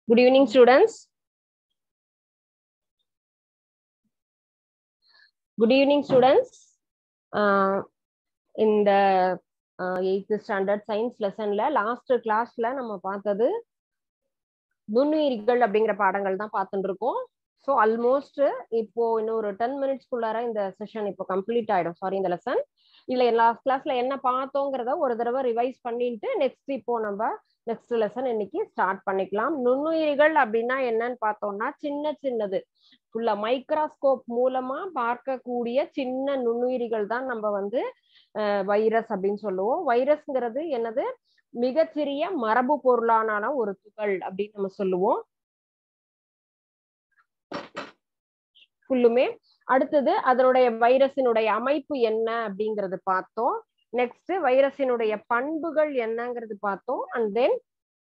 Good evening, students. Good evening, students. In the 8th standard science lesson last class நம்ம பார்த்தது நுண்ணுயிரிகள் அப்படிங்கிற பாடங்கள் தான் பார்த்துட்டு இருக்கோம். ஸோ ஆல்மோஸ்ட் இப்போ இன்னும் ஒரு 10 மினிட்ஸ்க்குள்ளார இந்த செஷன் இப்போ கம்ப்ளீட் ஆயிடும். சாரி, இந்த லெசன் இல்ல லாஸ்ட் கிளாஸ்ல என்ன பார்த்தோங்கிறத ஒரு தடவை ரிவைஸ் பண்ணிட்டு நெக்ஸ்ட் இப்போ நம்ம நெக்ஸ்ட் லெசன் இன்னைக்கு ஸ்டார்ட் பண்ணிக்கலாம். நுண்ணுயிரிகள் அப்படின்னா என்னன்னு பார்த்தோம்னா சின்னது ஃபுல்லா மைக்ரோஸ்கோப் மூலமா பார்க்கக்கூடிய சின்ன நுண்ணுயிரிகள் தான் நம்ம வந்து வைரஸ் அப்படின்னு சொல்லுவோம். வைரஸ்ங்கிறது என்னது, மிகச்சிறிய மரபு பொருளான ஒரு துகள் அப்படின்னு நம்ம சொல்லுவோம். ஃபுல்லுமே அடுத்தது அதனுடைய வைரஸினுடைய அமைப்பு என்ன அப்படிங்கறது பார்த்தோம். நெக்ஸ்ட் வைரஸினுடைய பண்புகள் என்னங்கிறது பார்த்தோம். And then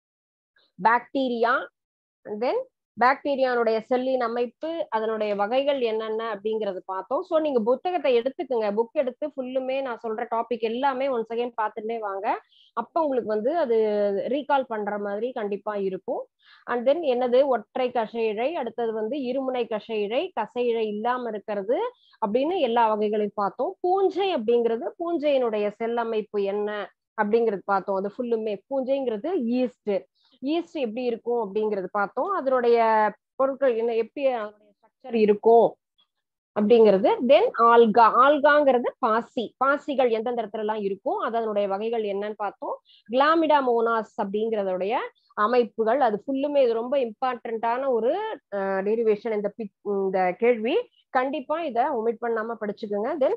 bacteria, and then பாக்டீரியானுடைய செல்லின் அமைப்பு, அதனுடைய வகைகள் என்னென்ன அப்படிங்கறது பார்த்தோம். ஸோ நீங்க புத்தகத்தை எடுத்துக்கோங்க, புக் எடுத்து ஃபுல்லுமே நான் சொல்ற டாபிக் எல்லாமே ஒன் செகண்ட் பார்த்துட்டே வாங்க. அப்ப உங்களுக்கு வந்து அது ரீகால் பண்ற மாதிரி கண்டிப்பா இருக்கும். அண்ட் தென் என்னது ஒற்றை கசையிழை, அடுத்தது வந்து இருமுனை கசையிழை, கசையிழை இல்லாம இருக்கிறது அப்படின்னு எல்லா வகைகளையும் பார்த்தோம். பூஞ்சை அப்படிங்கிறது பூஞ்சையினுடைய செல் அமைப்பு என்ன அப்படிங்கிறது பார்த்தோம். அது ஃபுல்லுமே பூஞ்சைங்கிறது ஈஸ்ட் எப்படி இருக்கும் அப்படிங்கிறது பார்த்தோம். அதனுடைய பொருட்கள் என்ன, எப்படி அதனுடைய ஸ்ட்ரக்சர் இருக்கும் அப்படிங்கிறது. தென் ஆல்காங்கிறது பாசிகள் எந்தெந்த இடத்துல எல்லாம் இருக்கும், அதனுடைய வகைகள் என்னன்னு பார்த்தோம். கிளாமிடாமோனாஸ் அப்படிங்கறதுடைய அமைப்புகள், அது ஃபுல்லுமே இது ரொம்ப இம்பார்ட்டன்டான ஒரு டெரிவேஷன். இந்த கேள்வி கண்டிப்பா இதை ஒமிட் பண்ணாம படிச்சுக்கோங்க. தென்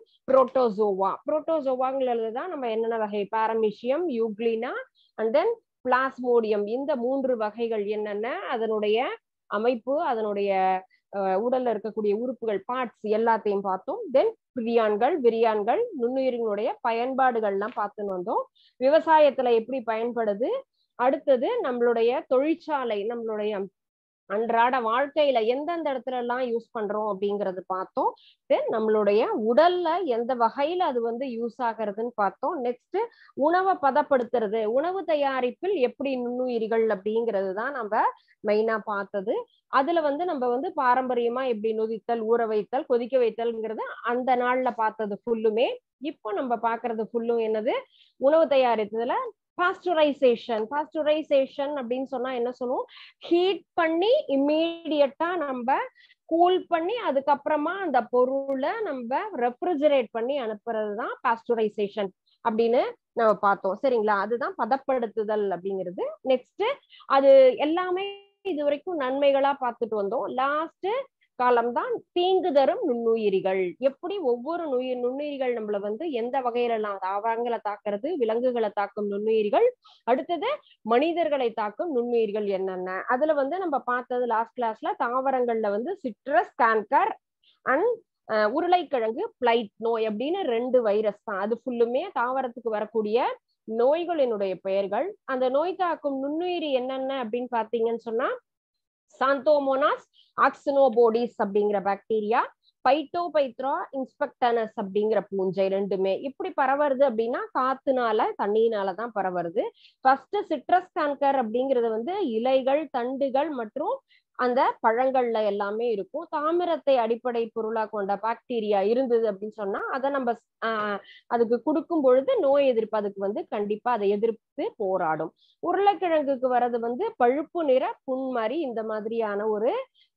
புரோட்டோசோவாங்கிறது தான் நம்ம என்னென்ன வகை, paramecium, euglena and then plasmodium, இந்த 3 வகைகள் என்னென்ன, அதனுடைய அமைப்பு, அதனுடைய உடல்ல இருக்கக்கூடிய உறுப்புகள், பார்ட்ஸ் எல்லாத்தையும் பார்த்தோம். தென் விரியான்கள் நுண்ணுயிரிகளுடைய பயன்பாடுகள் எல்லாம் பார்த்துன்னு வந்தோம். விவசாயத்துல எப்படி பயன்படுது, அடுத்தது நம்மளுடைய தொழிற்சாலை, நம்மளுடைய அன்றாட வாழ்க்கையில எந்தெந்த இடத்துல எல்லாம் யூஸ் பண்றோம் அப்படிங்கறது பார்த்தோம். தென் நம்மளுடைய உடல்ல எந்த வகையில அது வந்து யூஸ் ஆகுறதுன்னு பார்த்தோம். நெக்ஸ்ட் உணவை பதப்படுத்துறது, உணவு தயாரிப்பில் எப்படி நுண்ணுயிரிகள் அப்படிங்கிறது தான் நம்ம மெயினா பார்த்தது. அதுல வந்து நம்ம வந்து பாரம்பரியமா எப்படி நொதித்தல், ஊற வைத்தல், கொதிக்க வைத்தல்ங்கிறது அந்த நாள்ல பார்த்தது ஃபுல்லுமே. இப்போ நம்ம பாக்குறது ஃபுல்லும் என்னது, உணவு தயாரித்ததுல பாஸ்டரைசேஷன் அப்படின்னு சொன்னா என்ன சொல்லுவோம், ஹீட் பண்ணி இம்மீடியட்டா நம்ம கூல் பண்ணி அதுக்கப்புறமா அந்த பொருளை நம்ம ரெஃப்ரிஜரேட் பண்ணி அனுப்புறதுதான் பாஸ்டரைசேஷன் அப்படின்னு நம்ம பார்த்தோம். சரிங்களா, அதுதான் பதப்படுத்துதல் அப்படிங்கிறது. நெக்ஸ்ட் அது எல்லாமே இது வரைக்கும் நன்மைகளா பார்த்துட்டு வந்தோம். லாஸ்ட் காலம் தான் தீங்கு தரும் நுண்ணுயிரிகள். எப்படி ஒவ்வொரு நுண்ணுயிரிகள் நம்மள வந்து எந்த வகையில எல்லாம், தாவரங்களை தாக்குறது, விலங்குகளை தாக்கும் நுண்ணுயிரிகள், அடுத்தது மனிதர்களை தாக்கும் நுண்ணுயிரிகள் என்னென்ன, அதுல வந்து நம்ம பார்த்தது லாஸ்ட் கிளாஸ்ல தாவரங்கள்ல வந்து சிட்ரஸ் கேன்கர் அண்ட் உருளைக்கிழங்கு பிளைட் நோய் அப்படின்னு 2 வைரஸ் தான். அது ஃபுல்லுமே தாவரத்துக்கு வரக்கூடிய நோய்களினுடைய பெயர்கள். அந்த நோய் தாக்கும் நுண்ணுயிரி என்னென்ன அப்படின்னு பாத்தீங்கன்னு சொன்னா சாந்தோமோனாஸ் ஆக்சினோபோடிஸ் அப்படிங்கிற பாக்டீரியா, பைட்டோபைத்ரா இன்ஸ்பெக்டனஸ் அப்படிங்கிற பூஞ்சை, ரெண்டுமே இப்படி பரவுறது அப்படின்னா காத்துனால தண்ணியினாலதான் பரவுறது. ஃபர்ஸ்ட் சிட்ரஸ் கேன்கர் அப்படிங்கிறது வந்து இலைகள், தண்டுகள் மற்றும் அந்த பழங்கள்ல எல்லாமே இருக்கும். தாமிரத்தை அடிப்படை பொருளா கொண்ட பாக்டீரியா இருந்தது அப்படின்னு சொன்னா அதை நம்ம அதுக்கு கொடுக்கும் பொழுது நோய் எதிர்ப்பு அதுக்கு வந்து கண்டிப்பா அதை எதிர்த்து போராடும். உருளைக்கிழங்குக்கு வர்றது வந்து பழுப்பு நிற புன்மரி, இந்த மாதிரியான ஒரு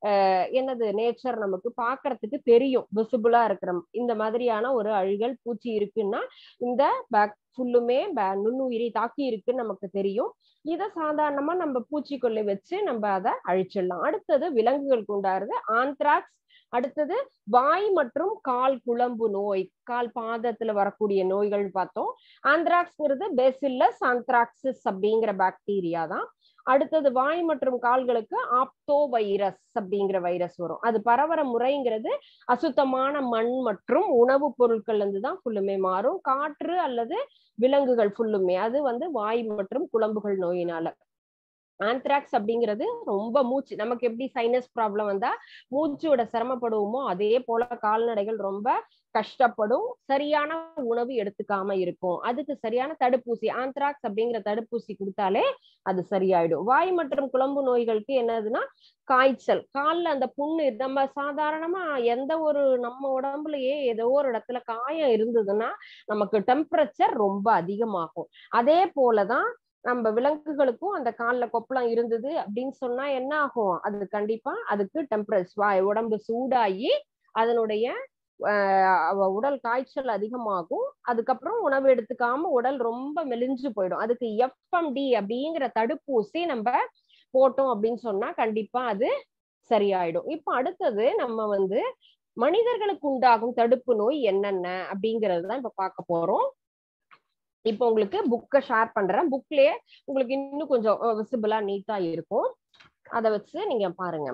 என்னது நேச்சர் நமக்கு பாக்குறதுக்கு தெரியும், விசிபிளா இருக்கிற இந்த மாதிரியான ஒரு அழுகல் பூச்சி இருக்குன்னா இந்த ஃபுல்லுமே நுண்ணுயிரி தாக்கி இருக்குன்னு நமக்கு தெரியும். இதை சாதாரணமா நம்ம பூச்சிக்கொல்லி வச்சு நம்ம அதை அழிச்சிடலாம். அடுத்தது விலங்குகளுக்கு உண்டாகிறது ஆந்த்ராக்ஸ், அடுத்தது வாய் மற்றும் கால் குழம்பு நோய், கால் பாதத்துல வரக்கூடிய நோய்கள் பார்த்தோம். ஆந்த்ராக்ஸ்ங்கிறது பேசில்லஸ் ஆந்த்ராக்சிஸ் அப்படிங்கிற பாக்டீரியா தான். அடுத்தது வாய் மற்றும் கால்களுக்கு ஆப்டோ வைரஸ் அப்படிங்கிற வைரஸ் வரும். அது பரவற முறைங்கிறது அசுத்தமான மண் மற்றும் உணவுப் பொருட்கள் இருந்துதான் ஃபுல்லுமே மாறும். காற்று அல்லது விலங்குகள் ஃபுல்லுமே அது வந்து வாய் மற்றும் குழம்புகள் நோயினால. ஆந்த்ராக்ஸ் அப்படிங்கிறது ரொம்ப மூச்சு, நமக்கு எப்படி சைனஸ் ப்ராப்ளம் வந்தா மூச்சோட சிரமப்படுவோமோ அதே போல கால்நடைகள் ரொம்ப கஷ்டப்படும், சரியான உணவு எடுத்துக்காம இருக்கும். அதுக்கு சரியான தடுப்பூசி, ஆந்த்ராக்ஸ் அப்படிங்கிற தடுப்பூசி கொடுத்தாலே அது சரியாயிடும். வாய் மற்றும் குழம்பு நோய்களுக்கு என்னதுன்னா காய்ச்சல், கால்ல அந்த புண்ணு, நம்ம சாதாரணமா எந்த ஒரு நம்ம உடம்புலயே ஏதோ ஒரு இடத்துல காயம் இருந்ததுன்னா நமக்கு டெம்பரேச்சர் ரொம்ப அதிகமாகும். அதே போலதான் நம்ம விலங்குகளுக்கும் அந்த கால்ல கொப்பளம் இருந்தது அப்படின்னு சொன்னா என்ன ஆகும், அது கண்டிப்பா அதுக்கு டெம்பரேச்சர் உடம்பு சூடாகி அதனுடைய உடல் காய்ச்சல் அதிகமாகும். அதுக்கப்புறம் உணவு எடுத்துக்காம உடல் ரொம்ப மெலிஞ்சு போயிடும். அதுக்கு FMD அப்படிங்கிற தடுப்பூசி நம்ம போட்டோம் அப்படின்னு சொன்னா கண்டிப்பா அது சரியாயிடும். இப்ப அடுத்தது நம்ம மனிதர்களுக்கு உண்டாகும் தடுப்பு நோய் என்னென்ன அப்படிங்கறதுதான் இப்ப பார்க்க போறோம். இப்ப உங்களுக்கு புக்கை ஷேர் பண்றேன். புக்லயே உங்களுக்கு இன்னும் கொஞ்சம் விசிபிளா நீட்டா இருக்கும். அதை வச்சு நீங்க பாருங்க.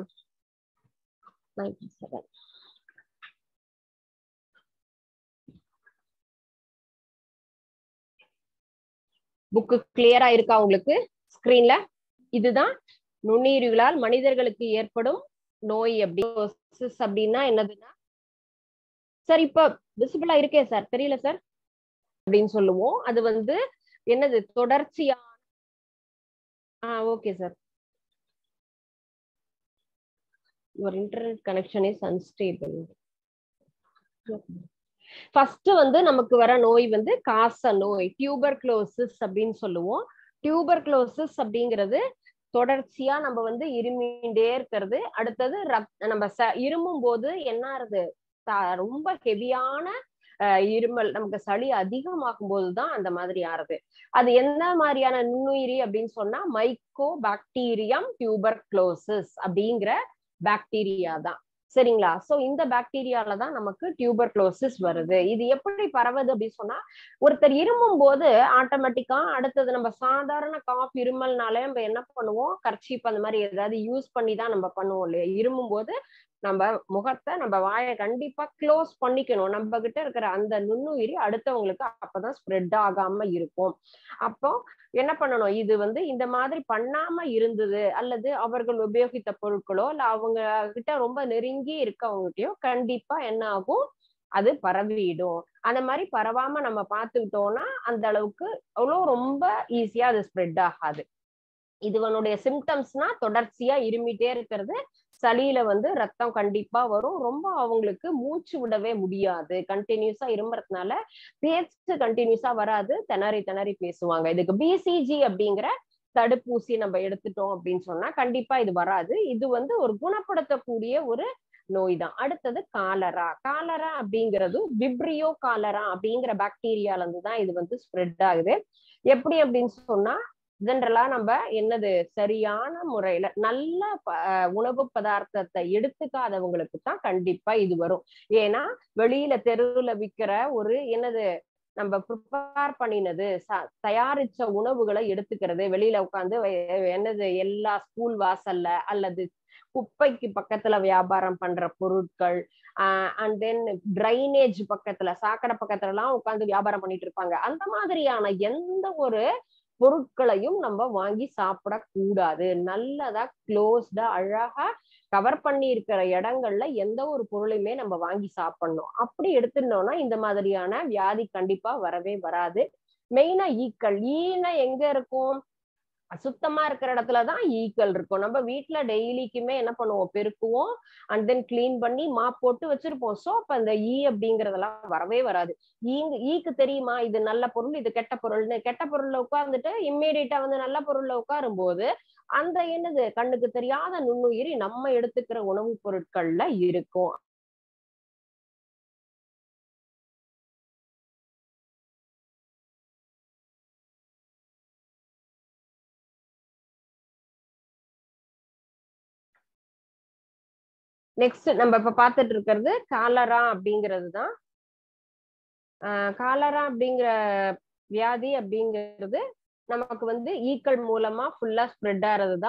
புக்கு கிளியரா இருக்கா உங்களுக்கு ஸ்கிரீன்ல? இதுதான் நுண்ணுயிரிகளால் மனிதர்களுக்கு ஏற்படும் நோய் அப்படின்னா என்னதுன்னா, சார் இப்ப விசிபிளா இருக்கே சார், தெரியல சார் அப்படின்னு சொல்லுவோம். அது என்னது தொடர்ச்சியா. Okay sir. your internet connection is unstable. First நமக்கு வர நோய் காச நோய், டியூபர்குலோசிஸ் அப்படின்னு சொல்லுவோம். டியூபர்குலோசிஸ் அப்படிங்கிறது தொடர்ச்சியா நம்ம இருமிண்டே இருக்கிறது. அடுத்தது நம்ம இருமும் போது என்ன ஆகுது, ரொம்ப ஹெவியான இருமல், நமக்கு சளி அதிகமாகும் போதுதான் அந்த மாதிரி ஆறுது. அது என்ன மாதிரியான நுண்ணுயிரி அப்படின்னு சொன்னா மைக்கோபாக்டீரியம் டியூபர்குலோசிஸ் அப்படிங்கிற பாக்டீரியா தான். சரிங்களா? சோ இந்த பாக்டீரியால தான் நமக்கு டியூபர்குலோசிஸ் வருது. இது எப்படி பரவுது அப்படின்னு சொன்னா, ஒருத்தர் இருமும் போது ஆட்டோமேட்டிக்கா அடுத்தது நம்ம சாதாரண காஃப் இருமல்னாலே நம்ம என்ன பண்ணுவோம், கர்ச்சீப் அந்த மாதிரி ஏதாவது யூஸ் பண்ணி தான் நம்ம பண்ணுவோம் இல்லையா? இருமும் போது நம்ம முகத்தை, நம்ம வாயை கண்டிப்பா க்ளோஸ் பண்ணிக்கணும். நம்ம கிட்ட இருக்கிற அந்த நுண்ணுயிரி அடுத்தவங்களுக்கு அப்பதான் ஸ்ப்ரெட் ஆகாம இருக்கும். அப்போ என்ன பண்ணணும், இது இந்த மாதிரி பண்ணாம இருந்தது அல்லது அவர்கள் உபயோகித்த பொருட்களோ இல்ல அவங்க கிட்ட ரொம்ப நெருங்கி இருக்கவங்ககிட்டயோ கண்டிப்பா என்ன ஆகும், அது பரவிடும். அந்த மாதிரி பரவாம நம்ம பார்த்துக்கிட்டோம்னா அந்த அளவுக்கு அவ்வளோ ரொம்ப ஈஸியா அது ஸ்ப்ரெட் ஆகாது. இதுவனுடைய சிம்டம்ஸ்னா தொடர்ச்சியா இருமிட்டே இருக்கிறது, சளியில ரத்தம் கண்டிப்பா வரும், ரொம்ப அவங்களுக்கு மூச்சு விடவே முடியாது, கண்டினியூஸா இரும்புறதுனால பேச்சு கண்டினியூஸா வராது, திணறி திணறி பேசுவாங்க. இதுக்கு BCG அப்படிங்கிற தடுப்பூசி நம்ம எடுத்துட்டோம் அப்படின்னு சொன்னா கண்டிப்பா இது வராது. இது ஒரு குணப்படுத்தக்கூடிய ஒரு நோய் தான். அடுத்தது காலரா. காலரா அப்படிங்கிறது விப்ரியோ காலரா அப்படிங்கிற பாக்டீரியால இருந்துதான் இது ஸ்ப்ரெட் ஆகுது. எப்படி அப்படின்னு சொன்னா, ஜென்ரலா நம்ம என்னது சரியான முறையில நல்ல உணவு பதார்த்தத்தை எடுத்துக்காதவங்களுக்கு தான் கண்டிப்பா இது வரும். ஏன்னா வெளியில தெருவுல விற்கிற ஒரு என்னது நம்ம ப்ரிப்பேர் பண்ணினது தயாரிச்ச உணவுகளை எடுத்துக்கிறது, வெளியில உட்காந்து என்னது எல்லா ஸ்கூல் வாசல்ல அல்லது குப்பைக்கு பக்கத்துல வியாபாரம் பண்ற பொருட்கள், அண்ட் தென் டிரைனேஜ் பக்கத்துல, சாக்கடை பக்கத்துல எல்லாம் உட்காந்து வியாபாரம் பண்ணிட்டு இருப்பாங்க. அந்த மாதிரியான எந்த ஒரு பொருட்களையும் நம்ம வாங்கி சாப்பிடக்கூடாது. நல்லதா க்ளோஸ்டா அழகா கவர் பண்ணி இருக்கிற இடங்கள்ல எந்த ஒரு பொருளையுமே நம்ம வாங்கி சாப்பிடணும். அப்படி எடுத்துட்டோம்னா இந்த மாதிரியான வியாதி கண்டிப்பா வரவே வராது. மெயினா ஈக்கள், ஈனா எங்க இருக்கும், சுத்தமா இருக்கிற இடத்துலதான் ஈக்கள் இருக்கும். நம்ம வீட்டுல டெய்லிக்குமே என்ன பண்ணுவோம், பெருக்குவோம், அண்ட் தென் கிளீன் பண்ணி மாப் போட்டு வச்சிருப்போம். சோ அப்ப அந்த ஈ அப்படிங்கறதெல்லாம் வரவே வராது. ஈக்கு தெரியுமா இது நல்ல பொருள் இது கெட்ட பொருள்னு? கெட்ட பொருள்ல உட்கார்ந்துட்டு இம்மீடியட்டா நல்ல பொருள்ல உட்காரும் போது அந்த என்னது கண்ணுக்கு தெரியாத நுண்ணுயிரி நம்ம எடுத்துக்கிற உணவுப் பொருட்கள்ல இருக்கும். நெக்ஸ்ட் நம்ம இப்ப பார்த்துட்டு இருக்கிறது காலரா அப்படிங்கிறது தான். காலரா அப்படிங்கிற வியாதி அப்படிங்கிறது நமக்கு ஈக்கள் மூலமா ஃபுல்லா ஸ்ப்ரெட் ஆறதுதான்.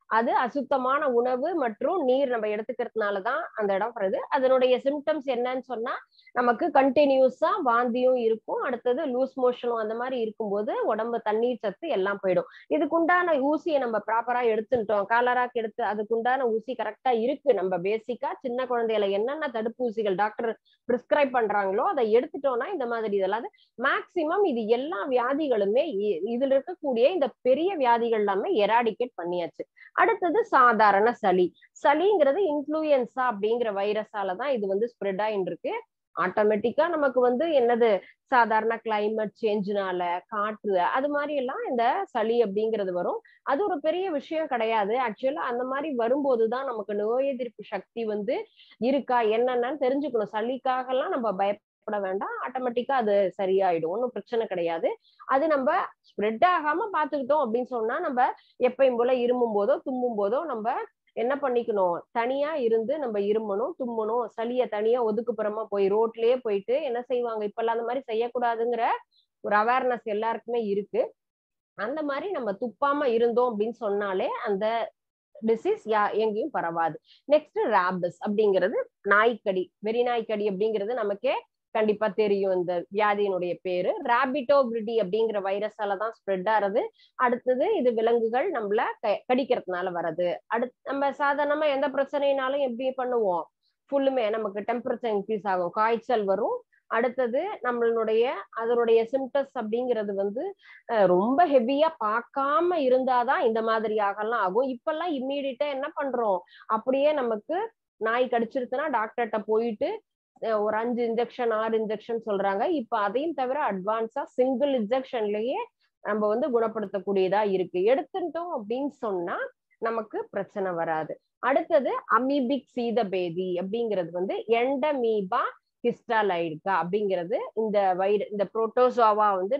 அது அசுத்தமான உணவு மற்றும் நீர் நம்ம எடுத்துக்கிறதுனாலதான் அந்த இடம் வருது. அதனுடைய சிம்டம்ஸ் என்னன்னு சொன்னா நமக்கு கண்டினியூஸா வாந்தியும் இருக்கும், அடுத்தது லூஸ் மோஷனும் அந்த மாதிரி இருக்கும்போது உடம்பு தண்ணீர் சத்து எல்லாம் போயிடும். இதுக்குண்டான ஊசியை நம்ம ப்ராப்பரா எடுத்துட்டோம், காலராக்கு எடுத்து அதுக்குண்டான ஊசி கரெக்டா இருக்கு, நம்ம பேசிக்கா சின்ன குழந்தையில என்னென்ன தடுப்பூசிகள் டாக்டர் பிரிஸ்கிரைப் பண்றாங்களோ அதை எடுத்துட்டோம்னா இந்த மாதிரி இதெல்லாம் மேக்சிமம் இது எல்லா வியாதிகளுமே இதுல இருக்கக்கூடிய இந்த பெரிய வியாதிகள் எல்லாமே எராடிகேட் பண்ணியாச்சு. அடுத்தது சாதாரண சளி. சளிங்கிறது இன்ஃப்ளூயன்சா அப்படிங்கிற வைரஸாலதான் இது வந்து ஸ்ப்ரெட் ஆயிட்டு இருக்கு. ஆட்டோமேட்டிக்கா நமக்கு வந்து என்னது சாதாரண கிளைமேட் சேஞ்சுனால காற்று அது மாதிரி எல்லாம் இந்த சளி அப்படிங்கிறது வரும். அது ஒரு பெரிய விஷயம் கிடையாது. ஆக்சுவலா அந்த மாதிரி வரும்போதுதான் நமக்கு நோய் எதிர்ப்பு சக்தி வந்து இருக்கா என்னன்னு தெரிஞ்சுக்கணும். சளிக்காக எல்லாம் நம்ம பயப்பட வேண்டாம், ஆட்டோமேட்டிக்கா அது சரியாயிடும், ஒன்றும் பிரச்சனை கிடையாது. அது நம்ம ஸ்ப்ரெட் ஆகாம பாத்துக்கிட்டோம் அப்படின்னு சொன்னா நம்ம எப்பயும் போல இருமும் போதோ தும்மும் போதோ நம்ம என்ன பண்ணிக்கணும், தனியா இருந்து நம்ம இருமணும் தும்மணும், சளிய தனியா ஒதுக்குப்புறமா போய் ரோட்லயே போயிட்டு என்ன செய்வாங்க இப்பெல்லாம் அந்த மாதிரி செய்யக்கூடாதுங்கிற ஒரு அவேர்னஸ் எல்லாருக்குமே இருக்கு. அந்த மாதிரி நம்ம துப்பாம இருந்தோம் அப்படின்னு சொன்னாலே அந்த டிசீஸ் எங்கேயும் பரவாது. நெக்ஸ்ட் ராபிஸ் அப்படிங்கிறது நாய்க்கடி, வெறி நாய்க்கடி அப்படிங்கிறது நமக்கே கண்டிப்பா தெரியும். இந்த வியாதியினுடைய பேரு ராபிட்டோபிரிடி அப்படிங்கிற வைரஸாலதான் ஸ்ப்ரெட் ஆறது. அடுத்தது இது விலங்குகள் நம்மள கடிக்கிறதுனால வர்றது. நம்ம சாதாரணமா எந்த பிரச்சனைனாலும் எப்படி பண்ணுவோம், ஃபுல்லுமே நமக்கு டெம்பரேச்சர் இன்க்ரீஸ் ஆகும், காய்ச்சல் வரும். அடுத்தது நம்மளுடைய அதனுடைய சிம்டம்ஸ் அப்படிங்கிறது வந்து ரொம்ப ஹெவியா பார்க்காம இருந்தாதான் இந்த மாதிரி ஆகலாம் ஆகும். இப்பெல்லாம் இம்மீடியட்டா என்ன பண்றோம், அப்படியே நமக்கு நாய் கடிச்சிருச்சுன்னா டாக்டர்கிட்ட போயிட்டு ஒரு 5 இன்ஜெக்ஷன் 6 இன்ஜெக்ஷன் சொல்றாங்க. இப்ப அதையும் தவிர அட்வான்ஸா சிங்கிள் இன்ஜெக்ஷன்லயே நம்ம வந்து குணப்படுத்தக்கூடியதா இருக்கு. எடுத்துட்டோம் அப்படின்னு சொன்னா நமக்கு பிரச்சனை வராது. அடுத்தது அமீபிக் சீதபேதி அப்படிங்கிறது வந்து எண்டமீபா ஹிஸ்டாலைடுகா அப்படிங்கிறது இந்த புரோட்டோசோவா வந்து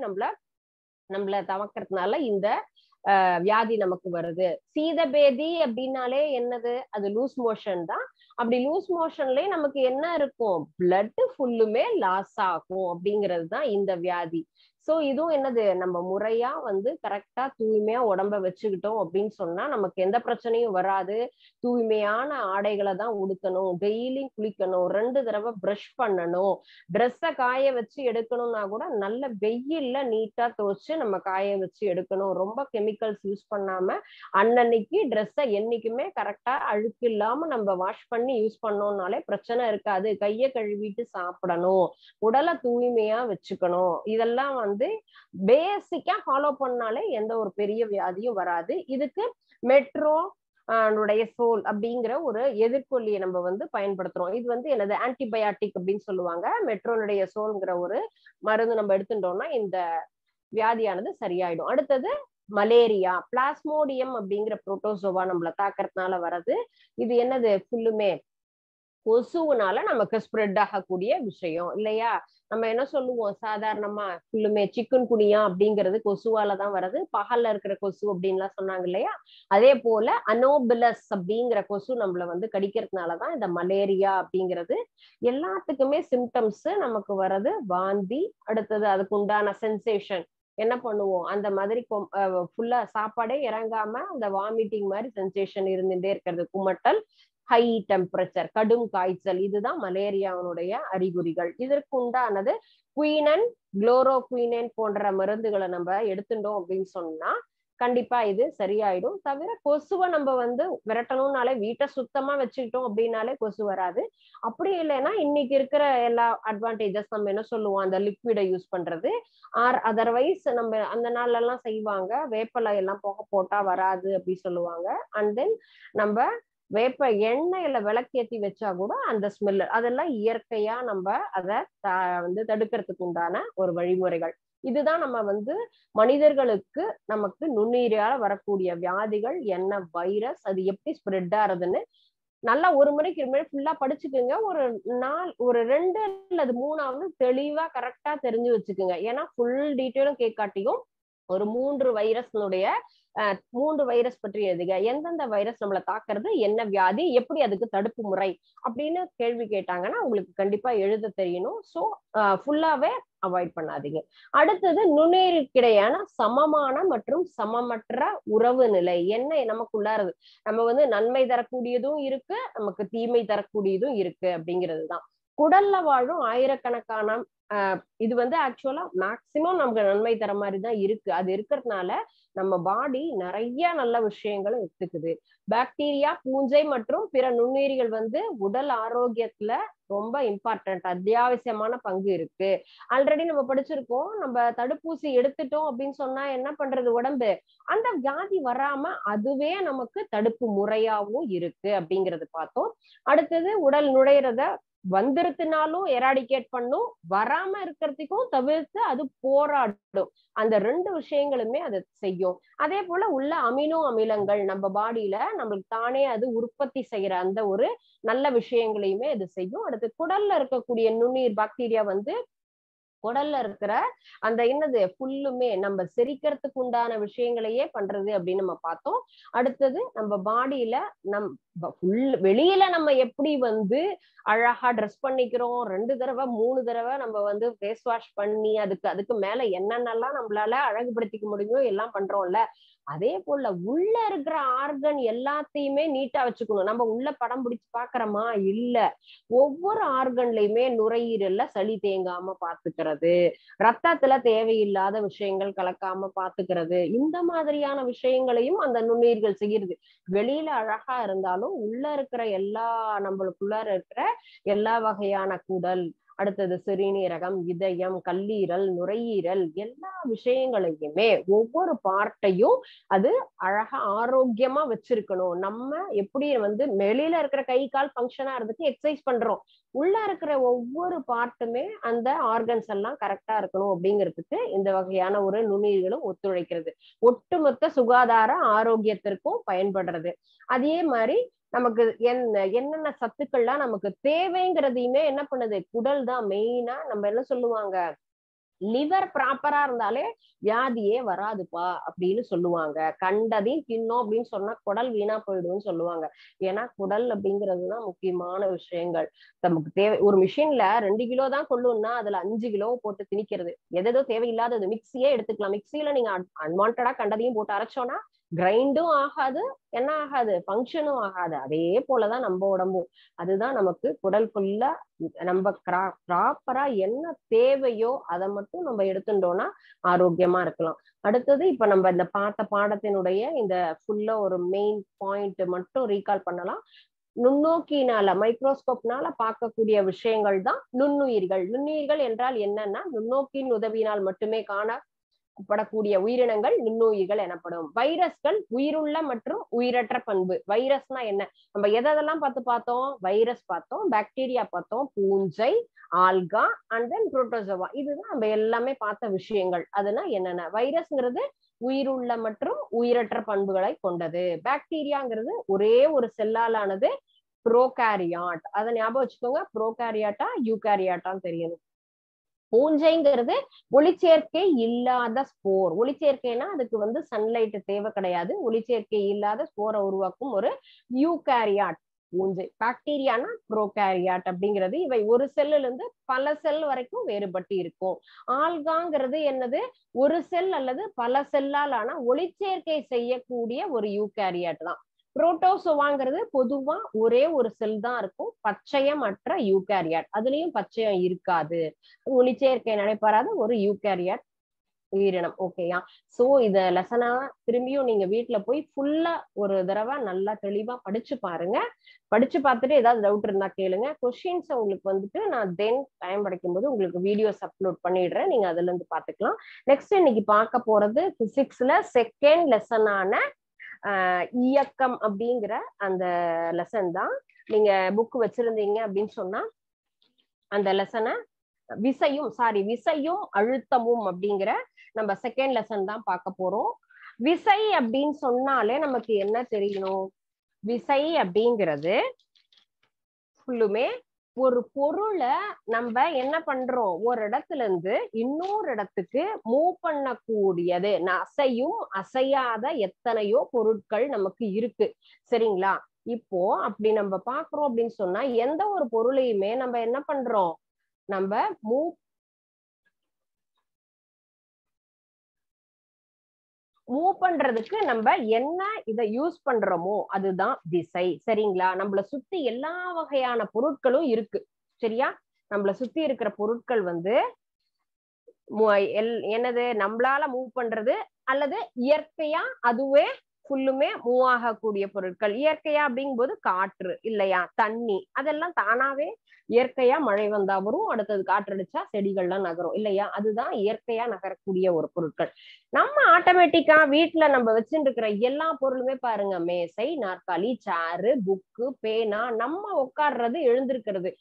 நம்மள தமக்கிறதுனால இந்த வியாதி நமக்கு வருது. சீதபேதி அப்படின்னாலே என்னது, அது லூஸ் மோஷன் தான். அப்படி லூஸ் மோஷன்லயே நமக்கு என்ன இருக்கும், பிளட் ஃபுல்லுமே லாஸ் ஆகும் அப்படிங்கிறது தான் இந்த வியாதி. சோ இதுவும் என்னது, நம்ம முறையா வந்து கரெக்டா தூய்மையா உடம்ப வச்சுக்கிட்டோம் அப்படின்னு சொன்னா நமக்கு எந்த பிரச்சனையும் வராது. தூய்மையான ஆடைகளை தான் உடுத்தணும், டெய்லி குளிக்கணும், 2 தடவை பிரஷ் பண்ணணும், ட்ரெஸ்ஸை காய வச்சு எடுக்கணும்னா கூட நல்ல வெயில்ல நீட்டா துவைச்சு நம்ம காய வச்சு எடுக்கணும். ரொம்ப கெமிக்கல்ஸ் யூஸ் பண்ணாம அன்னன்னைக்கு ட்ரெஸ்ஸை என்னைக்குமே கரெக்டா அழுக்கு இல்லாம நம்ம வாஷ் பண்ணி யூஸ் பண்ணோம்னாலே பிரச்சனை இருக்காது. கையை கழுவிட்டு சாப்பிடணும், உடலை தூய்மையா வச்சுக்கணும். இதெல்லாம் வந்து பேசிக்கா ஃபாலோ பண்ணாலே எந்த ஒரு பெரிய வியாதியும் வராது. இதுக்கு மெட்ரோ சோல் அப்படிங்கிற ஒரு எதிர்கொல்லியை நம்ம வந்து பயன்படுத்துறோம். இது வந்து என்னது ஆன்டிபயாட்டிக் அப்படின்னு சொல்லுவாங்க. மெட்ரோனுடைய சோல்ங்கிற ஒரு மருந்து நம்ம எடுத்துட்டோம்னா இந்த வியாதியானது சரியாயிடும். அடுத்தது மலேரியா, பிளாஸ்மோடியம் அப்படிங்கிற புரோட்டோசோவா நம்மள தாக்கறதுனால வர்றது. இது என்னது, ஃபுல்லுமே கொசுவுனால நமக்கு ஸ்ப்ரெட் ஆகக்கூடிய விஷயம் இல்லையா. நம்ம என்ன சொல்லுவோம் சாதாரணமா, ஃபுல்லுமே சிக்கன் குனியா அப்படிங்கிறது கொசுவாலதான் வர்றது. பகல்ல இருக்கிற கொசு அப்படின்லாம் சொன்னாங்க இல்லையா. அதே போல அனோபிலஸ் அப்படிங்கிற கொசு நம்மள வந்து கடிக்கிறதுனாலதான் இந்த மலேரியா அப்படிங்கிறது. எல்லாத்துக்குமே சிம்டம்ஸ் நமக்கு வர்றது வாந்தி, அடுத்தது அதுக்கு உண்டான சென்சேஷன் என்ன பண்ணுவோம், அந்த மாதிரி ஃபுல்லா சாப்பாடே இறங்காம அந்த வாமிட்டிங் மாதிரி சென்சேஷன் இருந்துட்டே இருக்கிறது, குமட்டல், ஹை டெம்பரேச்சர், கடும் காய்ச்சல், இதுதான் மலேரியாவுடைய அறிகுறிகள். இதற்கு உண்டானது குயினன், குளோரோகுயினன் போன்ற மருந்துகளை நம்ம எடுத்துட்டோம் அப்படின்னு சொன்னா கண்டிப்பா இது சரியாயிடும். தவிர கொசுவை நம்ம வந்து விரட்டணும்னாலே வீட்டை சுத்தமா வச்சுக்கிட்டோம் அப்படின்னாலே கொசு வராது. அப்படி இல்லைன்னா இன்னைக்கு இருக்கிற எல்லா அட்வான்டேஜஸ் நம்ம என்ன சொல்லுவோம், அந்த லிக்விடை யூஸ் பண்றது, அதர்வைஸ் நம்ம அந்த நாள்ல எல்லாம் செய்வாங்க வேப்பலை எல்லாம் புகை போட்டா வராது அப்படி சொல்லுவாங்க. அண்ட் தென் நம்ம வேப்ப எண்ணெயில விளக்கேத்தி வச்சா கூட அந்த ஸ்மெல், அதெல்லாம் இயற்கையா நம்ம அதை வந்து தடுக்கிறதுக்கு உண்டான ஒரு வழிமுறைகள். இதுதான் நம்ம வந்து மனிதர்களுக்கு நமக்கு நுண்ணுயிரால வரக்கூடிய வியாதிகள் என்ன, வைரஸ், அது எப்படி ஸ்ப்ரெட் ஆகுதுன்னு நல்லா ஒரு முறைக்கு ஃபுல்லா படிச்சுக்குங்க. ஒரு 2 அல்லது 3 தெளிவா கரெக்டா தெரிஞ்சு வச்சுக்குங்க. ஏன்னா ஃபுல் டீட்டெயிலும் கேட்காட்டியும் ஒரு 3 வைரஸ்னுடைய 3 வைரஸ் பற்றி எழுதுக, எந்தெந்த வைரஸ் நம்மளை தாக்குறது, என்ன வியாதி, எப்படி அதுக்கு தடுப்பு முறை அப்படின்னு கேள்வி கேட்டாங்கன்னா உங்களுக்கு கண்டிப்பா எழுத தெரியணும். சோ ஃபுல்லாவே அவாய்ட் பண்ணாதீங்க. அடுத்தது நுண்ணுயிருக்கிடையான சமமான மற்றும் சமமற்ற உறவு நிலை என்ன நமக்குள்ளாரது. நம்ம நன்மை தரக்கூடியதும் இருக்கு, நமக்கு தீமை தரக்கூடியதும் இருக்கு அப்படிங்கிறதுதான். குடல்ல வாழும் ஆயிரக்கணக்கான இது ஆக்சுவலா மேக்சிமம் நமக்கு நன்மை தர மாதிரிதான் இருக்கு. அது இருக்கிறதுனால நம்ம பாடி நிறைய நல்ல விஷயங்களை எடுத்துக்குது. பாக்டீரியா, பூஞ்சை மற்றும் பிற நுண்ணுயிரிகள் உடல் ஆரோக்கியத்துல ரொம்ப இம்பார்ட்டன்ட், அத்தியாவசியமான பங்கு இருக்கு. ஆல்ரெடி நம்ம படிச்சிருக்கோம், நம்ம தடுப்பூசி எடுத்துட்டோம் அப்படின்னு சொன்னா என்ன பண்றது உடம்பு, அந்த வியாதி வராம அதுவே நமக்கு தடுப்பு முறையாவும் இருக்கு அப்படிங்கறது பார்த்தோம். அடுத்தது உடல் நுழையிறத வந்துருத்துனாலும் எராடிகேட் பண்ணும், வராம இருக்கிறதுக்கும் தவிர்த்து அது போராடும். அந்த 2 விஷயங்களுமே அது செய்யும். அதே போல உள்ள அமினோ அமிலங்கள் நம்ம பாடியில நம்மளுக்கு தானே அது உற்பத்தி செய்யற அந்த ஒரு நல்ல விஷயங்களையுமே அது செய்யும். அடுத்து குடல்ல இருக்கக்கூடிய நுண்ணுயிர் பாக்டீரியா குடல்ல இருக்கிற அந்த என்னது ஃபுல்லுமே நம்ம செரிக்கிறதுக்கு உண்டான விஷயங்களையே பண்றது அப்படின்னு நம்ம பார்த்தோம். அடுத்தது நம்ம பாடியில வெளியில நம்ம எப்படி அழகா ட்ரெஸ் பண்ணிக்கிறோம், 2 தடவை 3 தடவை நம்ம ஃபேஸ் வாஷ் பண்ணி அதுக்கு மேல என்னென்னலாம் நம்மளால அழகுபடுத்திக்க முடியுமோ எல்லாம் பண்றோம்ல, அதே போல உள்ள இருக்கிற ஆர்கன் எல்லாத்தையுமே நீட்டா வச்சுக்கணும். நம்ம உள்ள படம் பிடிச்சு பாக்குறோமா, இல்ல. ஒவ்வொரு ஆர்கன்லயுமே நுரையீரல்ல சளி தேங்காம பாத்துக்கிறது, ரத்தத்துல தேவையில்லாத விஷயங்கள் கலக்காம பாத்துக்கிறது, இந்த மாதிரியான விஷயங்களையும் அந்த நுண்ணுயிர்கள் செய்யுது. வெளியில அழகா இருந்தாலும் உள்ள இருக்கிற நம்மளுக்குள்ளார இருக்கிற எல்லா வகையான குடல், அடுத்தது சிறுநீரகம், இதயம், கல்லீரல், நுரையீரல், எல்லா விஷயங்களையுமே ஒவ்வொரு பார்ட்டையும் அது அழகா ஆரோக்கியமா வச்சிருக்கணும். நம்ம எப்படி வெளியில இருக்கிற கை கால் ஃபங்க்ஷனா இருக்கு எக்ஸசைஸ் பண்றோம், உள்ள இருக்கிற ஒவ்வொரு பார்ட்டுமே அந்த ஆர்கன்ஸ் எல்லாம் கரெக்டா இருக்கணும் அப்படிங்கிறதுக்கு இந்த வகையான ஒரு நுண்ணுயிர்களும் ஒத்துழைக்கிறது. ஒட்டுமொத்த சுகாதார ஆரோக்கியத்திற்கும் பயன்படுறது. அதே மாதிரி நமக்கு என்னென்ன சத்துக்கள்லாம் நமக்கு தேவைங்கிறதையுமே என்ன பண்ணுது, குடல் தான் மெயினா. நம்ம என்ன சொல்லுவாங்க, லிவர் ப்ராப்பரா இருந்தாலே வியாதியே வராதுப்பா அப்படின்னு சொல்லுவாங்க. கண்டதையும் தின்னோம் அப்படின்னு சொன்னா குடல் வீணா போயிடும்னு சொல்லுவாங்க. ஏன்னா குடல் அப்படிங்கிறதுதான் முக்கியமான விஷயங்கள். நமக்கு தேவை ஒரு மிஷின்ல 2 கிலோ தான் கொள்ளும்னா அதுல 5 கிலோ போட்டு திணிக்கிறது. எதோ தேவையில்லாதது மிக்சியே எடுத்துக்கலாம். மிக்சியில நீங்க அன்வான்டா கண்டதையும் போட்டு அரைச்சோன்னா கிரைண்டும் ஆகாது, என்ன ஆகாது, ஃபங்க்ஷனும் ஆகாது. அதே போலதான் நம்ம உடம்பும். அதுதான் நமக்கு குடலுக்குள்ள நம்ம ப்ராப்பரா என்ன தேவையோ அதை மட்டும் நம்ம எடுத்துட்டோம்னா ஆரோக்கியமா இருக்கலாம். அடுத்தது இப்ப நம்ம இந்த பார்த்த பாடத்தினுடைய இந்த ஃபுல்லா ஒரு மெயின் பாயிண்ட் மட்டும் ரீகால் பண்ணலாம். நுண்ணோக்கினால மைக்ரோஸ்கோப்னால பார்க்கக்கூடிய விஷயங்கள் தான் நுண்ணுயிர்கள். நுண்ணுயிர்கள் என்றால் என்னன்னா நுண்ணோக்கின் உதவியினால் மட்டுமே காணப்படக்கூடிய உயிரினங்கள் நுண்ணுயிர்கள் எனப்படும். வைரஸ்கள் உயிருள்ள மற்றும் உயிரற்ற பண்பு. வைரஸ்னா என்ன, நம்ம எதெல்லாம் பார்த்தோம், வைரஸ் பார்த்தோம், பாக்டீரியா பார்த்தோம், பூஞ்சை, ஆல்கா அண்ட் தென் புரோட்டோசோவா, இதுதான் நம்ம எல்லாமே பார்த்த விஷயங்கள். அதுனா என்னென்ன, வைரஸ்ங்கிறது உயிருள்ள மற்றும் உயிரற்ற பண்புகளை கொண்டது. பாக்டீரியாங்கிறது ஒரே ஒரு செல்லாலானது, புரோகாரியாட். அதை ஞாபகம் வச்சுக்கோங்க, புரோகாரியாட்டா யூகாரியாட்டான்னு தெரியணும். பூஞ்சைங்கிறது ஒளிச்சேர்க்கை இல்லாத ஸ்போர். ஒளிச்சேர்க்கைனா அதுக்கு சன்லைட் தேவை கிடையாது. ஒளிச்சேர்க்கை இல்லாத ஸ்போரை உருவாக்கும் ஒரு யூகாரியாட் பூஞ்சை. பாக்டீரியானா புரோகாரியாட் அப்படிங்கிறது. இவை ஒரு செல்லுல இருந்து பல செல் வரைக்கும் வேறுபட்டு இருக்கும். ஆல்காங்கிறது என்னது, ஒரு செல் அல்லது பல செல்லால் ஆன ஒளிச்சேர்க்கை செய்யக்கூடிய ஒரு யூகாரியாட் தான். புரோட்டோசோவாங்கிறது பொதுவா ஒரே ஒரு செல் தான் இருக்கும், பச்சையமற்ற யூகாரியாட். அதுலயும் பச்சையம் இருக்காது, ஒளிச்சேர்க்கை நடைபெறாத ஒரு யூகாரியாட் உயிரினம். ஓகேயா? சோ இத லெசனா திரும்பியும் நீங்க வீட்டுல போய் ஃபுல்லா ஒரு தடவை நல்லா தெளிவா படிச்சு பாருங்க. படிச்சு பார்த்துட்டு ஏதாவது டவுட் இருந்தா கேளுங்க. கொஸ்டின்ஸ் உங்களுக்கு நான் டைம் கிடைக்கும் போது உங்களுக்கு வீடியோஸ் அப்லோட் பண்ணிடுறேன், நீங்க அதுல இருந்து பாத்துக்கலாம். நெக்ஸ்ட் இன்னைக்கு பார்க்க போறது பிசிக்ஸ்ல செகண்ட் லெசனான இயக்கம் அப்படிங்கிற அந்த லெசன் தான். நீங்க புக் வச்சிருந்தீங்க அப்படின்னு சொன்னா அந்த லெசனை விசையும் அழுத்தமும் அப்படிங்கிற நம்ம செகண்ட் லெசன் தான் பார்க்க போறோம். விசை அப்படின்னு சொன்னாலே நமக்கு என்ன தெரியணும், விசை அப்படிங்கிறது ஃபுல்லுமே ஒரு பொருளை நம்ம என்ன பண்றோம், ஒரு இடத்துல இருந்து இன்னொரு இடத்துக்கு மூவ் பண்ணக்கூடியது. அசையும் அசையாத எத்தனையோ பொருட்கள் நமக்கு இருக்கு, சரிங்களா? இப்போ அப்படி நம்ம பாக்குறோம் அப்படின்னு சொன்னா எந்த ஒரு பொருளையுமே நம்ம என்ன பண்றோம், நம்ம மூவ் பண்றதுக்கு நம்ம என்ன இதை யூஸ் பண்றோமோ அதுதான் விசை, சரிங்களா? நம்மள சுத்தி எல்லா வகையான பொருட்களும் இருக்கு, சரியா? நம்மள சுத்தி இருக்கிற பொருட்கள் வந்து என்னது, நம்மளால மூவ் பண்றது அல்லது இயற்கையா அதுவே ஃபுல்லுமே மூவ் ஆகக்கூடிய பொருட்கள். இயற்கையா அப்படிங்கும்போது காற்று இல்லையா, தண்ணி, அதெல்லாம் தானாவே இயற்கையா மழை வந்தா வரும், அடுத்தது காற்றடிச்சா செடிகள்லாம் நகரும் இல்லையா, அதுதான் இயற்கையா நகரக்கூடிய ஒரு பொருட்கள். நம்ம ஆட்டோமேட்டிக்கா வீட்டுல நம்ம வச்சுட்டு இருக்கிற எல்லா பொருளுமே பாருங்க, மேசை, நாற்காலி, சேரு, புக்கு, பேனா, நம்ம உட்கார்றது, எழுந்திருக்கிறது,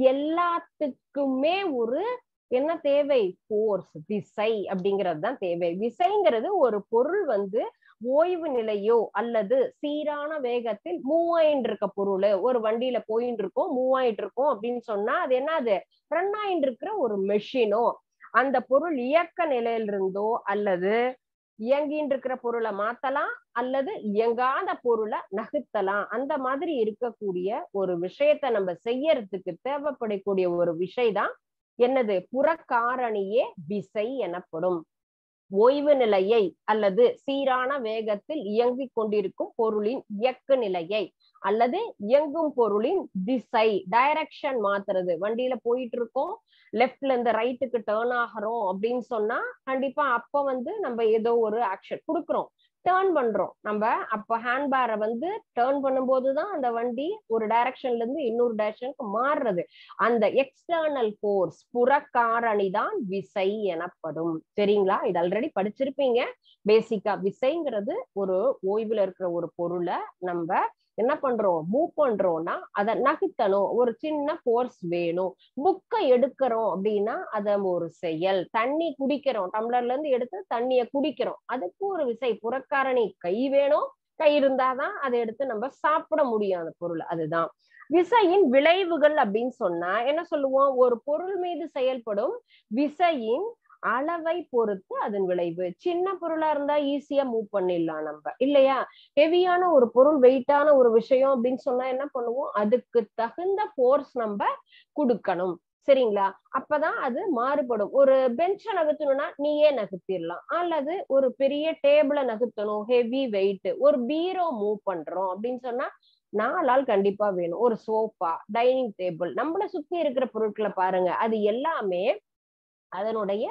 எல்லாத்துக்குமே ஒரு என்ன தேவை, போர்ஸ், விசை அப்படிங்கிறது தான் தேவை. விசைங்கிறது ஒரு பொருள் வந்து ஓய்வு நிலையோ அல்லது சீரான வேகத்தில் மூவ் ஆயிட்டு இருக்க பொருள். ஒரு வண்டியில போயிட்டு இருக்கோம், மூவ் ஆயிட்டு இருக்கோம் அப்படின்னு சொன்னா அது என்னது, ரன் ஆயிட்டு இருக்கிற ஒரு மெஷினோ. அந்த பொருள் இயக்க நிலையிலிருந்தோ அல்லது இயங்கின்னு இருக்கிற பொருளை மாத்தலாம் அல்லது இயங்காத பொருளை நகர்த்தலாம். அந்த மாதிரி இருக்கக்கூடிய ஒரு விஷயத்த நம்ம செய்யறதுக்கு தேவைப்படக்கூடிய ஒரு விஷயம்தான் என்னது, புறக்காரணியே விசை எனப்படும். ஓய்வு நிலையை அல்லது சீரான வேகத்தில் இயங்கிக் கொண்டிருக்கும் பொருளின் இயக்க நிலையை அல்லது இயங்கும் பொருளின் திசை, டைரக்ஷன் மாத்துறது. வண்டியில போயிட்டு இருக்கோம், லெஃப்ட்ல இருந்து ரைட்டுக்கு டேர்ன் ஆகிறோம் அப்படின்னு சொன்னா கண்டிப்பா அப்ப வந்து நம்ம ஏதோ ஒரு ஆக்ஷன் கொடுக்குறோம், டேர்ன் பண்றோம் நம்ம. அப்ப ஹேண்ட்பேரை வந்து டேர்ன் பண்ணும்போதுதான் அந்த வண்டி ஒரு டைரக்ஷன்ல இருந்து இன்னொரு டைரக்ஷனுக்கு மாறுறது. அந்த எக்ஸ்டர்னல் போர்ஸ், புறக்காரணி தான் விசை எனப்படும், சரிங்களா? இது ஆல்ரெடி படிச்சிருப்பீங்க பேசிக்கா. விசைங்கிறது ஒரு ஓய்வுல இருக்கிற ஒரு பொருளை நம்ம என்ன பண்றோம், மூவ் பண்றோம்னா அதை நகர்த்தணும், ஒரு சின்ன போர்ஸ் வேணும். புக்கை எடுக்கிறோம் அப்படின்னா அத ஒரு செயல். தண்ணி குடிக்கிறோம், டம்ளர்ல இருந்து எடுத்து தண்ணிய குடிக்கிறோம், அதுக்கு ஒரு விசை, புறக்காரணி கை வேணும், கை இருந்தாதான் அதை எடுத்து நம்ம சாப்பிட முடியும் அந்த பொருள். அதுதான் விசையின் விளைவுகள் அப்படின்னு சொன்னா என்ன சொல்லுவோம், ஒரு பொருள் மீது செயல்படும் விசையின் அளவை பொறுத்து அதன் விளைவு. சின்ன பொருளா இருந்தா ஈஸியா மூவ் பண்ணிடலாம் நம்ம இல்லையா. ஹெவியான ஒரு பொருள், வெயிட்டான ஒரு விஷயம் அப்படின்னு சொன்னா என்ன பண்ணுவோம், அதுக்கு தகுந்த போர்ஸ் நம்ம கொடுக்கணும், சரிங்களா? அப்பதான் அது மாறுபடும். ஒரு பெஞ்சை நகர்த்தணும்னா நீயே நகர்த்திடலாம், அல்லது ஒரு பெரிய டேபிளை நகர்த்தணும், ஹெவி வெயிட், ஒரு பீரோ மூவ் பண்றோம் அப்படின்னு சொன்னா 4 ஆள் கண்டிப்பா வேணும். ஒரு சோஃபா, டைனிங் டேபிள், நம்மள சுத்தி இருக்கிற பொருட்களை பாருங்க, அது எல்லாமே அதனுடைய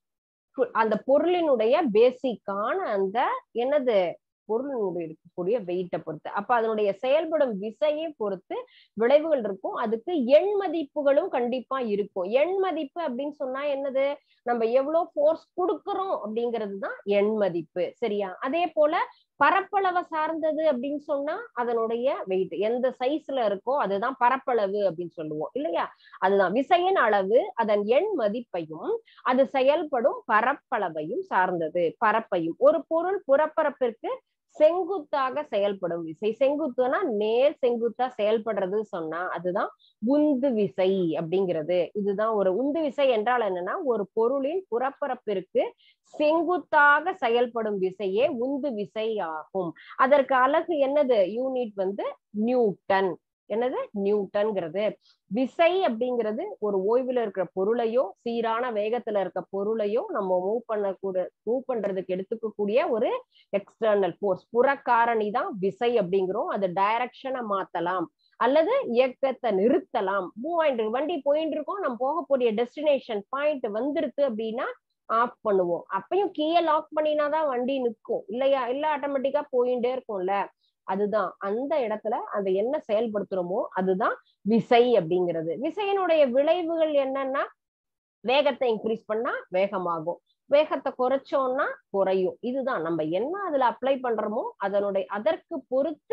அந்த பொருளினுடைய பேசிக்கான அந்த என்னது, பொருளினுடைய இருக்கக்கூடிய வெயிட்டை பொறுத்து, அப்ப அதனுடைய செயல்படும் விசையை பொறுத்து விளைவுகள் இருக்கும். அதுக்கு எண் மதிப்புகளும் கண்டிப்பா இருக்கும். எண் மதிப்பு அப்படின்னு சொன்னா என்னது, நம்ம எவ்வளவு போர்ஸ் கொடுக்கிறோம் அப்படிங்கிறது தான் எண் மதிப்பு, சரியா? அதே போல பரப்பளவை சார்ந்தது அப்படின்னு சொன்னா அதனுடைய வெயிட் எந்த சைஸ்ல இருக்கோ அதுதான் பரப்பளவு அப்படின்னு சொல்லுவோம் இல்லையா. அதுதான் விசையின் அளவு அதன் எண் மதிப்பையும் அது செயல்படும் பரப்பளவையும் சார்ந்தது. பரப்பையும், ஒரு பொருள் புறப்பரப்பிற்கு செங்குத்தாக செயல்படும் விசை, செங்குத்துனா நேர் செங்குத்தா செயல்படுறது சொன்னா அதுதான் உந்து விசை அப்படிங்கிறது. இதுதான் ஒரு உந்து விசை என்றால் என்னன்னா, ஒரு பொருளின் புறப்பரப்பிற்கு செங்குத்தாக செயல்படும் விசையே உந்து விசை ஆகும். அதற்கு அலகு என்னது, யூனிட் வந்து நியூட்டன். என்னது, நியூட்டன்ங்கிறது. விசை அப்படிங்கிறது ஒரு ஓய்வுல இருக்கிற பொருளையோ சீரான வேகத்துல இருக்க பொருளையோ நம்ம மூவ் பண்றதுக்கு எடுத்துக்கக்கூடிய ஒரு எக்ஸ்டர்னல் போர்ஸ், புறக்காரணி தான் விசை அப்படிங்கிறோம். அது டைரக்ஷனை மாத்தலாம் அல்லது இயக்கத்தை நிறுத்தலாம். மூவ் ஆயிட்டு வண்டி போயிட்டு இருக்கோம், நம்ம போகக்கூடிய டெஸ்டினேஷன் பாயிண்ட் வந்துருது அப்படின்னா ஆஃப் பண்ணுவோம். அப்பயும் கீழே லாக் பண்ணினாதான் வண்டி நிற்கும் இல்லையா, இல்ல ஆட்டோமேட்டிக்கா போயிட்டே இருக்கும்ல. அதுதான் அந்த இடத்துல அந்த என்ன செயல்படுத்துறோமோ அதுதான் விசை அப்படிங்கிறது. விசையினுடைய விளைவுகள் என்னன்னா, வேகத்தை இன்க்ரீஸ் பண்ணா வேகமாகும், வேகத்தை குறைச்சோம்னா குறையும். இதுதான் நம்ம என்ன அதுல அப்ளை பண்றோமோ அதற்கு பொறுத்து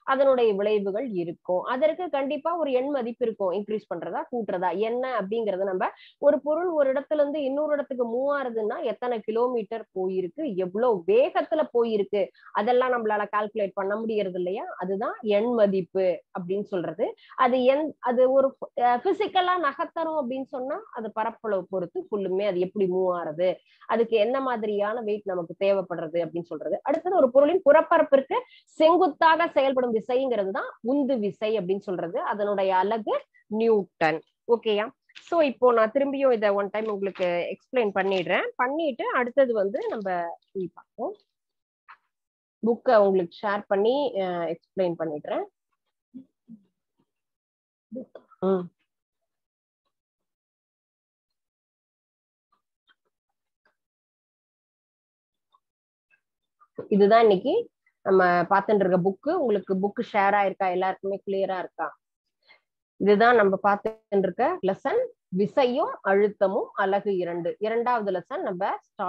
அதனுடைய விளைவுகள் இருக்கும். அதற்கு கண்டிப்பா ஒரு எண் மதிப்பு இருக்கும். இன்க்ரீஸ் பண்றதா கூட்டுறதா என்ன அப்படிங்கறது நம்ம ஒரு பொருள் ஒரு இடத்துல இருந்து இன்னொரு இடத்துக்கு மூவ் ஆகுதுன்னா எத்தனை கிலோமீட்டர் போயிருக்கு, எவ்வளவு வேகத்துல போயிருக்கு, அதெல்லாம் நம்மளால கால்குலேட் பண்ண முடியறது இல்லையா? அதுதான் எண் மதிப்பு அப்படின்னு சொல்றது. அது ஒரு பிசிக்கலா நகர்த்தரும் அப்படின்னு சொன்னா அது பரப்பளவு பொறுத்து ஃபுல்லுமே அது எப்படி மூவ் ஆகுது, அதுக்கு என்ன மாதிரியான வெயிட் நமக்கு தேவைப்படுறது அப்படின்னு சொல்றது. அடுத்தது ஒரு பொருளின் புறப்பரப்பிற்கு செங்குத்தாக செயல்படும் விசைங்கிறது தான் உந்து விசை அப்படின்னு சொல்றது. அதனுடைய அலகு நியூட்டன். ஓகேயா? சோ இப்போ நான் திரும்பியும் இதை ஒன் டைம் உங்களுக்கு எக்ஸ்பிளைன் பண்ணிடுறேன். பண்ணிட்டு அடுத்தது வந்து நம்ம பார்ப்போம். புக்கை உங்களுக்கு ஷேர் பண்ணி எக்ஸ்பிளைன் பண்ணிடுறேன். இதுதான் இன்னைக்கு நம்ம பார்த்துட்டு இருக்க புக்கு. உங்களுக்கு புக்கு ஷேர் ஆயிருக்கா? எல்லாருக்குமே கிளியரா இருக்கா? இதுதான் நம்ம பார்த்துட்டு இருக்க லெசன், விசையும் அழுத்தமும் அலகு 2. இரண்டாவது லெசன் நம்ம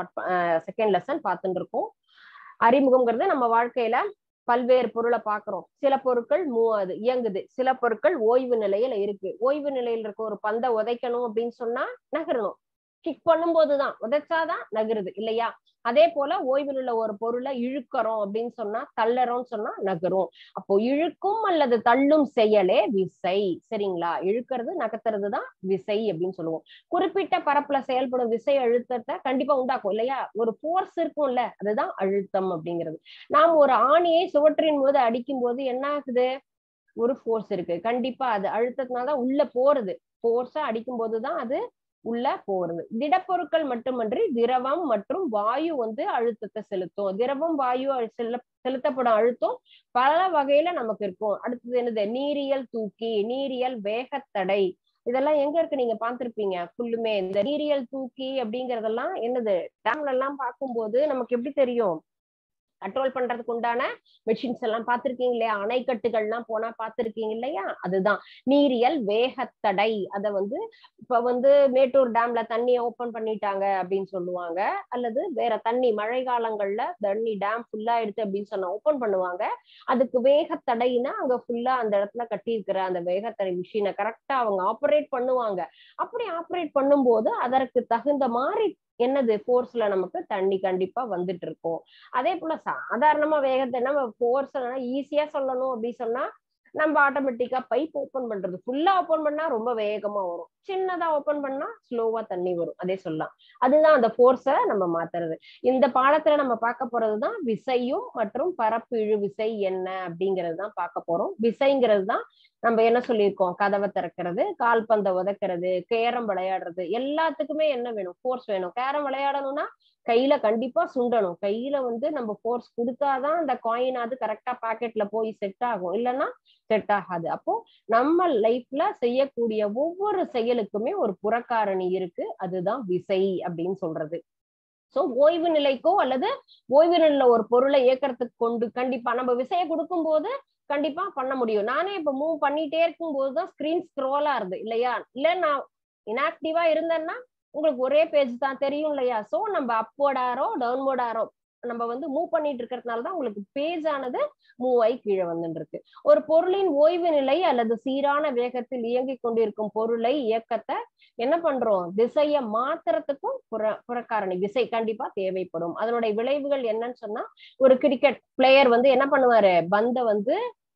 செகண்ட் லெசன் பார்த்துட்டு இருக்கோம். அறிமுகம்ங்கிறது நம்ம வாழ்க்கையில பல்வேறு பொருளை பாக்குறோம். சில பொருட்கள் இயங்குது, சில பொருட்கள் ஓய்வு நிலையில இருக்கு. ஓய்வு நிலையில இருக்க ஒரு பந்தை உதைக்கணும் அப்படின்னு சொன்னா நகரணும். கிக் பண்ணும் போதுதான், உதைச்சாதான் நகருது இல்லையா? அதே போல ஓய்வில் உள்ள ஒரு பொருளை இழுக்கிறோம் அப்படின்னு சொன்னா, தள்ளறோம்னு சொன்னா நகரும். அப்போ இழுக்கும் அல்லது தள்ளும் செயலே விசை. சரிங்களா? இழுக்கிறது நகர்த்துறதுதான் விசை அப்படின்னு சொல்லுவோம். குறிப்பிட்ட பரப்புல செயல்படும் விசை அழுத்தத்தை கண்டிப்பா உண்டாக்கும் இல்லையா? ஒரு போர்ஸ் இருக்கும்ல, அதுதான் அழுத்தம் அப்படிங்கிறது. நாம் ஒரு ஆணியை சுவற்றின் போது அடிக்கும் போது என்ன ஆகுது? ஒரு போர்ஸ் இருக்கு. கண்டிப்பா அது அழுத்தத்தினால்தான் உள்ள போறது. போர்ஸா அடிக்கும் போதுதான் அது உள்ள போறது. திடப்பொருட்கள் மட்டுமன்றி திரவம் மற்றும் வாயு வந்து அழுத்தத்தை செலுத்தும். திரவம் வாயு செலுத்தப்படும் அழுத்தம் பல வகையில நமக்கு இருக்கும். அடுத்தது என்னது? நீரியல் தூக்கி, நீரியல் வேகத்தடை. இதெல்லாம் எங்க இருக்கு? நீங்க பார்த்திருப்பீங்க ஃபுல்லுமே. இந்த நீரியல் தூக்கி அப்படிங்கறதெல்லாம் என்னது? டேம்ல எல்லாம் பார்க்கும்போது நமக்கு எப்படி தெரியும்? கண்ட்ரோல் பண்றதுக்கு உண்டான மெஷின்ஸ் எல்லாம் பார்த்திருக்கீங்க இல்லையா? அணைக்கட்டுகள்லாம் போனா பார்த்திருக்கீங்க இல்லையா? அதுதான் நீரியல் வேகத்தடை. அத வந்து இப்ப வந்து மேட்டூர் டேம்ல தண்ணியை ஓபன் பண்ணிட்டாங்க அப்படின்னு சொல்லுவாங்க. அல்லது வேற தண்ணி மழை காலங்கள்ல தண்ணி டேம் ஃபுல்லா எடுத்து அப்படின்னு சொன்னா ஓபன் பண்ணுவாங்க. அதுக்கு வேகத்தடைனா அங்க ஃபுல்லா அந்த இடத்துல கட்டி இருக்கிற அந்த வேகத்தடை மிஷினை கரெக்டா அவங்க ஆப்ரேட் பண்ணுவாங்க. அப்படி ஆப்ரேட் பண்ணும்போது அதற்கு தகுந்த மாதிரி என்னது போர்ஸ்ல நமக்கு தண்ணி கண்டிப்பா வந்துட்டு இருக்கும். அதே போல சாதாரணமா வேகத்தை நம்ம போர்ஸ் ஈஸியா சொல்லணும் அப்படின்னு சொன்னா, நம்ம ஆட்டோமேட்டிக்கா பைப் ஓபன் பண்றது. ஃபுல்லா ஓபன் பண்ணா ரொம்ப வேகமா வரும், சின்னதா ஓபன் பண்ணா ஸ்லோவா தண்ணி வரும். அதே சொல்லலாம். அதுதான் அந்த போர்ஸை நம்ம மாத்துறது. இந்த பாடத்துல நம்ம பார்க்க போறதுதான் விசையும் மற்றும் பரப்பு இழு விசை என்ன அப்படிங்கிறது தான் பார்க்க போறோம். விசைங்கிறது தான் நம்ம என்ன சொல்லியிருக்கோம்? கதவை திறக்கிறது, கால்பந்தை உதைக்கிறது, கேரம் விளையாடுறது, எல்லாத்துக்குமே என்ன வேணும்? போர்ஸ் வேணும். கேரம் விளையாடணும்னா கையில கண்டிப்பா சுண்டணும். கையில வந்து நம்ம போர்ஸ் கொடுத்தாதான் அந்த காயின் அது கரெக்டா பாக்கெட்ல போய் செட் ஆகும், இல்லைன்னா செட் ஆகாது. அப்போ நம்ம லைஃப்ல செய்யக்கூடிய ஒவ்வொரு செயலுக்குமே ஒரு புறக்காரணி இருக்கு. அதுதான் விசை அப்படின்னு சொல்றது. சோ ஓய்வு நிலைக்கோ அல்லது ஓய்வு நிலையில ஒரு பொருளை இயக்கறதுக்கு கொண்டு கண்டிப்பா நம்ம விசையை கொடுக்கும் போது கண்டிப்பா பண்ண முடியும். நானே இப்ப மூவ் பண்ணிட்டே இருக்கும் போதுதான் ஸ்கிரீன் ஸ்க்ரோலா இருது இல்லையா? இல்ல நான் இன்ஆக்டிவா இருந்தேன்னா உங்களுக்கு ஒரே பேஜ் தான் தெரியும் இல்லையா? சோ நம்ம அப்வர்ட் ஆரோ டவுன்வர்ட் ஆரோ நம்ம வந்து மூவ் பண்ணிட்டு இருக்கிறதுனாலதான் உங்களுக்கு பேஜ் ஆனது மூவ் ஆகி கீழே வந்துட்டு இருக்கு. ஒரு பொருளின் ஓய்வு நிலை அல்லது சீரான வேகத்தில் இயங்கிக் கொண்டிருக்கும் பொருளை இயக்கத்தை என்ன பண்றோம்? திசையை மாத்துறதுக்கும் புறக்காரணி விசை கண்டிப்பா தேவைப்படும். அதனுடைய விளைவுகள் என்னன்னு சொன்னா, ஒரு கிரிக்கெட் பிளேயர் வந்து என்ன பண்ணுவாரு? பந்தை வந்து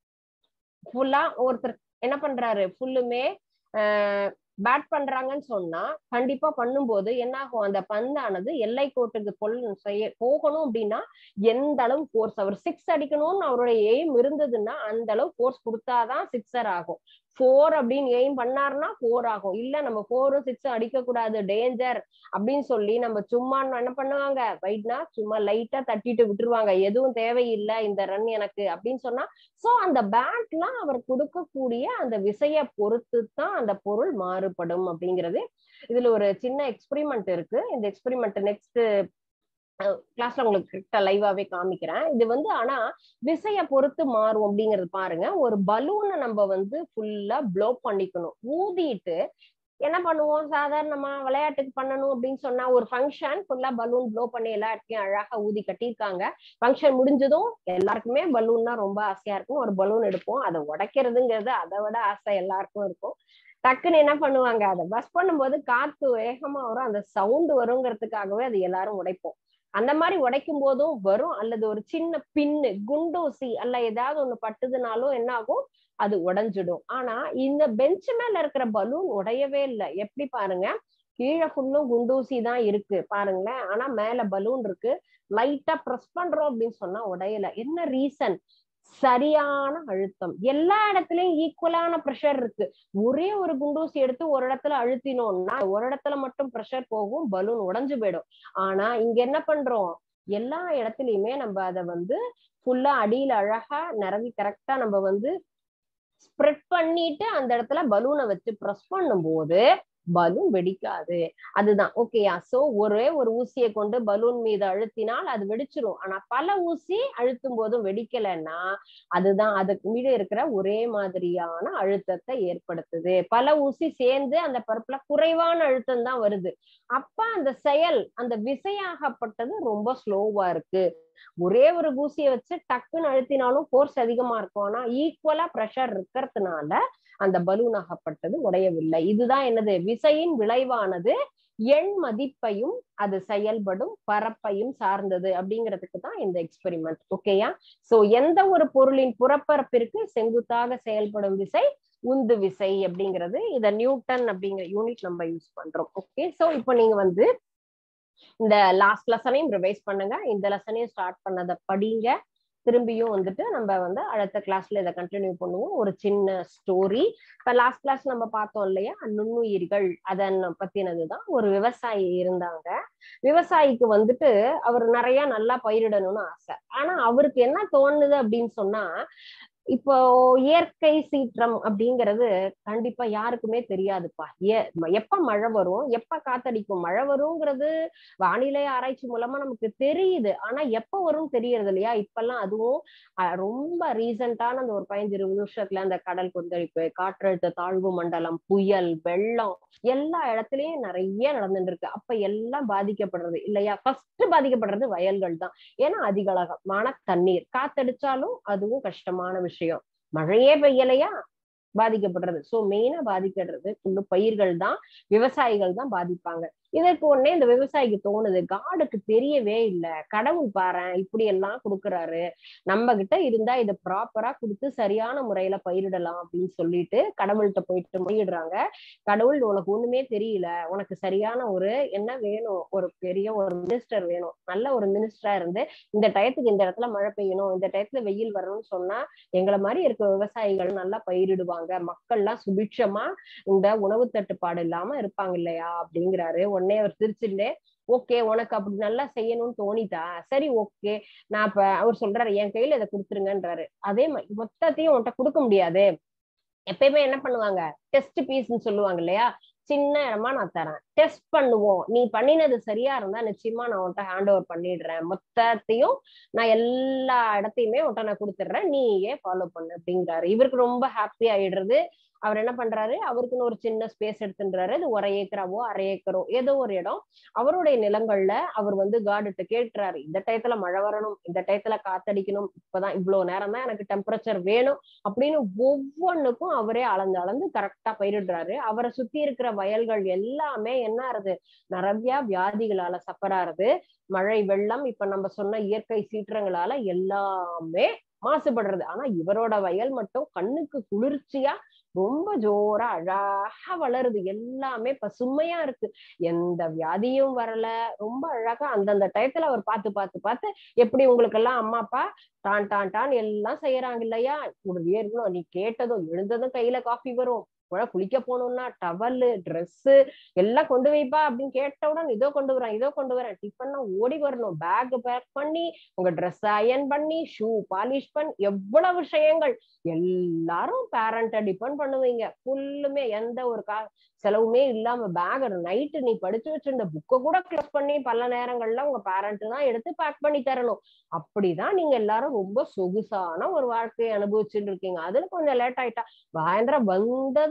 ஃபுல்லா ஒருத்தர் என்ன பண்றாரு? ஃபுல்லுமே பேட் பண்றாங்கன்னு சொன்னா கண்டிப்பா பண்ணும்போது என்ன ஆகும்? அந்த பந்தானது எல்லை கோட்டுக்கு போகணும் அப்படின்னா எந்த அளவு போர்ஸ், அவர் 6 அடிக்கணும்னு அவருடைய எய்ம் இருந்ததுன்னா அந்த அளவு போர்ஸ் கொடுத்தாதான் 6 ஆகும். 4 அப்படின்னு எய்ம் பண்ணாருன்னா 4 ஆகும். இல்ல நம்ம 4 6 அடிக்க கூடாது, டேஞ்சர் அப்படின்னு சொல்லி நம்ம சும்மா என்ன பண்ணுவாங்க? வைட்னா சும்மா லைட்டா தட்டிட்டு விட்டுருவாங்க. எதுவும் தேவையில்லை இந்த ரன் எனக்கு அப்படின்னு சொன்னா, சோ அந்த பேட்லாம் அவர் கொடுக்கக்கூடிய அந்த விசையை பொறுத்து தான் அந்த பொருள் மாறுபடும் அப்படிங்கிறது. இதுல ஒரு சின்ன எக்ஸ்பெரிமெண்ட் இருக்கு. இந்த எக்ஸ்பெரிமெண்ட் நெக்ஸ்ட் கிளாஸ்ல உங்களுக்கு லைவாவே காமிக்கிறேன். இது வந்து ஆனா விசைய பொறுத்து மாறும் அப்படிங்கிறது பாருங்க. ஒரு பலூனை நம்ம வந்து ஃபுல்லா ப்ளோ பண்ணிக்கணும். ஊதிட்டு என்ன பண்ணுவோம், சாதாரணமா விளையாட்டுக்கு பண்ணணும் அப்படின்னு சொன்னா ஒரு ஃபங்க்ஷன் ஃபுல்லா பலூன் ப்ளோ பண்ணி எல்லா இடத்தையும் அழகா ஊதி கட்டியிருக்காங்க. ஃபங்க்ஷன் முடிஞ்சதும் எல்லாருக்குமே பலூன்னா ரொம்ப ஆசையா இருக்கும். ஒரு பலூன் எடுப்போம், அதை உடைக்கிறதுங்கிறது அதை விட ஆசை எல்லாருக்கும் இருக்கும். டக்குன்னு என்ன பண்ணுவாங்க, அதை பஸ் பண்ணும்போது காத்து வேகமா வரும், அந்த சவுண்ட் வருங்கிறதுக்காகவே அது எல்லாரும் உடைப்போம். அந்த மாதிரி உடைக்கும் போதும் வரும், அல்லது ஒரு சின்ன பின்னு குண்டூசி அல்ல ஏதாவது ஒண்ணு பட்டுதுனாலும் என்ன ஆகும், அது உடைஞ்சிடும். ஆனா இந்த பெஞ்ச் மேல இருக்கிற பலூன் உடையவே இல்லை. எப்படி பாருங்க, கீழே ஃபுல்லும் குண்டூசி தான் இருக்கு பாருங்களேன், ஆனா மேல பலூன் இருக்கு. லைட்டா பிரஸ் பண்றோம் அப்படின்னு சொன்னா உடையல. என்ன ரீசன்? சரியான அழுத்தம். எல்லா இடத்துலயும் ஈக்குவலான ப்ரெஷர் இருக்கு. ஒரே ஒரு குண்டூசி எடுத்து ஒரு இடத்துல அழுத்தினோம்னா ஒரு இடத்துல மட்டும் ப்ரெஷர் போகும், பலூன் உடைஞ்சு போயிடும். ஆனா இங்க என்ன பண்றோம், எல்லா இடத்துலயுமே நம்ம அதை வந்து ஃபுல்லா அடியில அழகா நிரவி கரெக்டா நம்ம வந்து ஸ்ப்ரெட் பண்ணிட்டு அந்த இடத்துல பலூனை வச்சு ப்ரெஸ் பண்ணும் போது பலூன் வெடிக்காது. அதுதான் ஓகேயா. சோ ஒரே ஒரு ஊசியை கொண்டு பலூன் மீது அழுத்தினால் அது வெடிச்சிரும். ஆனா பல ஊசி அழுத்தும் போதும் வெடிக்கலைன்னா அதுதான் அதுக்கு மீது இருக்கிற ஒரே மாதிரியான அழுத்தத்தை ஏற்படுத்துது. பல ஊசி சேர்ந்து அந்த பருப்புல குறைவான அழுத்தம் தான் வருது. அப்ப அந்த செயல், அந்த விசையாகப்பட்டது ரொம்ப ஸ்லோவா இருக்கு. ஒரே ஒரு ஊசியை வச்சு டக்குன்னு அழுத்தினாலும் போர்ஸ் அதிகமா இருக்கும். ஆனா ஈக்குவலா பிரஷர் இருக்கிறதுனால அந்த பலூன் ஆகப்பட்டது உடையவில்லை. இதுதான் என்னது, விசையின் விளைவானது எண் மதிப்பையும் அது செயல்படும் பரப்பையும் சார்ந்தது அப்படிங்கிறதுக்கு தான் இந்த எக்ஸ்பெரிமெண்ட். ஓகேயா. சோ எந்த ஒரு பொருளின் புறப்பரப்பிற்கு செங்குத்தாக செயல்படும் விசை உந்து விசை அப்படிங்கிறது. இத நியூட்டன் அப்படிங்கிற யூனிட் நம்ம யூஸ் பண்றோம். ஓகே. சோ இப்போ நீங்க வந்து இந்த லாஸ்ட் லெசனையும் ரிவைஸ் பண்ணுங்க, இந்த லெசனையும் ஸ்டார்ட் பண்ணதை படிங்க. திரும்பியும் வந்துட்டு நம்ம வந்து அடுத்த கிளாஸ்ல இதை கண்டினியூ பண்ணுவோம். ஒரு சின்ன ஸ்டோரி. இப்ப லாஸ்ட் கிளாஸ் நம்ம பார்த்தோம் இல்லையா, நுண்ணுயிர்கள் அதன் பத்தினதுதான். ஒரு விவசாயி இருந்தாங்க. விவசாயிக்கு வந்துட்டு அவர் நிறைய நல்லா பயிரிடணும்னு ஆசை. ஆனா அவருக்கு என்ன தோணுது அப்படின்னு சொன்னா, இப்போ இயற்கை சீற்றம் அப்படிங்கிறது கண்டிப்பா யாருக்குமே தெரியாதுப்பா. எப்ப மழை வரும், எப்ப காத்தடிக்கும். மழை வருங்கிறது வானிலை ஆராய்ச்சி மூலமா நமக்கு தெரியுது. ஆனா எப்ப வரும் தெரியறது இல்லையா. இப்பெல்லாம் அதுவும் ரொம்ப ரீசெண்டான அந்த ஒரு 15-20 வருஷத்துல அந்த கடல் கொந்தளிப்பு, காற்றழுத்த தாழ்வு மண்டலம், புயல், வெள்ளம் எல்லா இடத்துலயும் நிறைய நடந்துட்டு இருக்கு. அப்ப எல்லாம் பாதிக்கப்படுறது இல்லையா. ஃபர்ஸ்ட் பாதிக்கப்படுறது வயல்கள் தான். ஏன்னா அதிகளமான தண்ணீர், காத்தடிச்சாலும் அதுவும் கஷ்டமான விஷயம். மழையே பெய்யலையா, பாதிக்கப்படுறது. சோ மெயினா பாதிக்கிறது பயிர்கள் தான், விவசாயிகள் தான் பாதிப்பாங்க. இதற்கு உடனே இந்த விவசாயிக்கு தோணுது, காடுக்கு தெரியவே இல்லை, கடவுள் பாரு இப்படி எல்லாம் கொடுக்குறாரு, நம்ம கிட்ட இருந்தா இதை ப்ராப்பரா கொடுத்து சரியான முறையில பயிரிடலாம் அப்படின்னு சொல்லிட்டு கடவுள்கிட்ட போயிட்டு முறையிடுறாங்க. கடவுள், உனக்கு ஒண்ணுமே தெரியல, உனக்கு சரியான ஒரு என்ன வேணும், ஒரு பெரிய ஒரு மினிஸ்டர் வேணும், நல்ல ஒரு மினிஸ்டரா இருந்து இந்த டயத்துக்கு இந்த இடத்துல மழை பெய்யணும், இந்த டயத்துல வெயில் வரணும்னு சொன்னா எங்களை மாதிரி இருக்க விவசாயிகள் நல்லா பயிரிடுவாங்க, மக்கள்லாம் சுபிட்சமா இந்த உணவு தட்டுப்பாடு இல்லாம இருப்பாங்க இல்லையா அப்படிங்கிறாரு. உடனே அவர் சிரிச்சுட்டே, ஓகே உனக்கு அப்படி நல்லா செய்யணும்னு தோணிதா, சரி ஓகே, நான் இப்ப அவர் சொல்றாரு என் கையில இதை கொடுத்துருங்கன்றாரு. அதே மாதிரி மொத்தத்தையும் உன்கிட்ட கொடுக்க முடியாது. எப்பயுமே என்ன பண்ணுவாங்க, டெஸ்ட் பீஸ்ன்னு சொல்லுவாங்க இல்லையா, சின்ன இடமா நான் தரேன், டெஸ்ட் பண்ணுவோம், நீ பண்ணினது சரியா இருந்தா நிச்சயமா நான் உன்கிட்ட ஹேண்ட் ஓவர் பண்ணிடுறேன், மொத்தத்தையும் நான் எல்லா இடத்தையுமே உன்கிட்ட நான் கொடுத்துடுறேன், நீயே ஃபாலோ பண்ணு அப்படிங்கிறாரு. இவருக்கு ரொம்ப ஹாப்பி ஆயிடுறது. அவர் என்ன பண்றாரு, அவருக்குன்னு ஒரு சின்ன ஸ்பேஸ் எடுத்துன்றாரு. அது 1/2 ஏக்கராவோ 1/2 ஏக்கரோ ஏதோ ஒரு இடம். அவருடைய நிலங்கள்ல அவர் வந்து காடுகிட்ட கேட்கிறாரு, இந்த டயத்துல மழை வரணும், இந்த டயத்துல காத்தடிக்கணும், இப்பதான் இவ்வளவு நேரம் தான் எனக்கு டெம்பரேச்சர் வேணும் அப்படின்னு ஒவ்வொன்றுக்கும் அவரே அளந்து அளந்து கரெக்டா பயிரிடுறாரு. அவரை சுத்தி இருக்கிற வயல்கள் எல்லாமே என்ன ஆறுது, நிறைய வியாதிகளால சஃபர் ஆறுது. மழை, வெள்ளம், இப்ப நம்ம சொன்ன இயற்கை சீற்றங்களால எல்லாமே மாசுபடுறது. ஆனா இவரோட வயல் மட்டும் கண்ணுக்கு குளிர்ச்சியா ரொம்ப ஜோரா அழகா வளருது, எல்லாமே பசுமையா இருக்கு, எந்த வியாதியும் வரல. ரொம்ப அழகா அந்தந்த டயத்துல அவர் பார்த்து பார்த்து பார்த்து, எப்படி உங்களுக்கு எல்லாம் அம்மா அப்பா டான் டான் டான் எல்லாம் செய்யறாங்க இல்லையா, இருக்கணும், நீ கேட்டதும் எழுந்ததும் கையில காஃபி வரும், குளிக்க போகணும்னா டவல், ட்ரெஸ் எல்லாம் கொண்டு வைப்பா அப்படின்னு கேட்டவுடன் இதோ கொண்டு வரேன், இதோ கொண்டு வரேன், டிஃபன்னா ஓடி வரணும், பேக் பேக் பண்ணி, உங்க ட்ரெஸ் அயன் பண்ணி, ஷூ பாலிஷ் பண்ணி, எவ்வளவு விஷயங்கள். எல்லாரும் பேரண்ட டிபெண்ட் பண்ணுவீங்க. ஃபுல்லுமே எந்த ஒரு செலவுமே இல்லாம பேக் நைட்டு நீ படிச்சு வச்சிருந்த புக்கை கூட க்ளோஸ் பண்ணி பல நேரங்கள்ல உங்க பேரண்ட் தான் எடுத்து பேக் பண்ணி தரணும். அப்படிதான் நீங்க எல்லாரும் ரொம்ப சொகுசான ஒரு வாழ்க்கையை அனுபவிச்சுட்டு இருக்கீங்க. அதுல கொஞ்சம் லேட் ஆயிட்டா, சாயந்தரம் வந்ததும்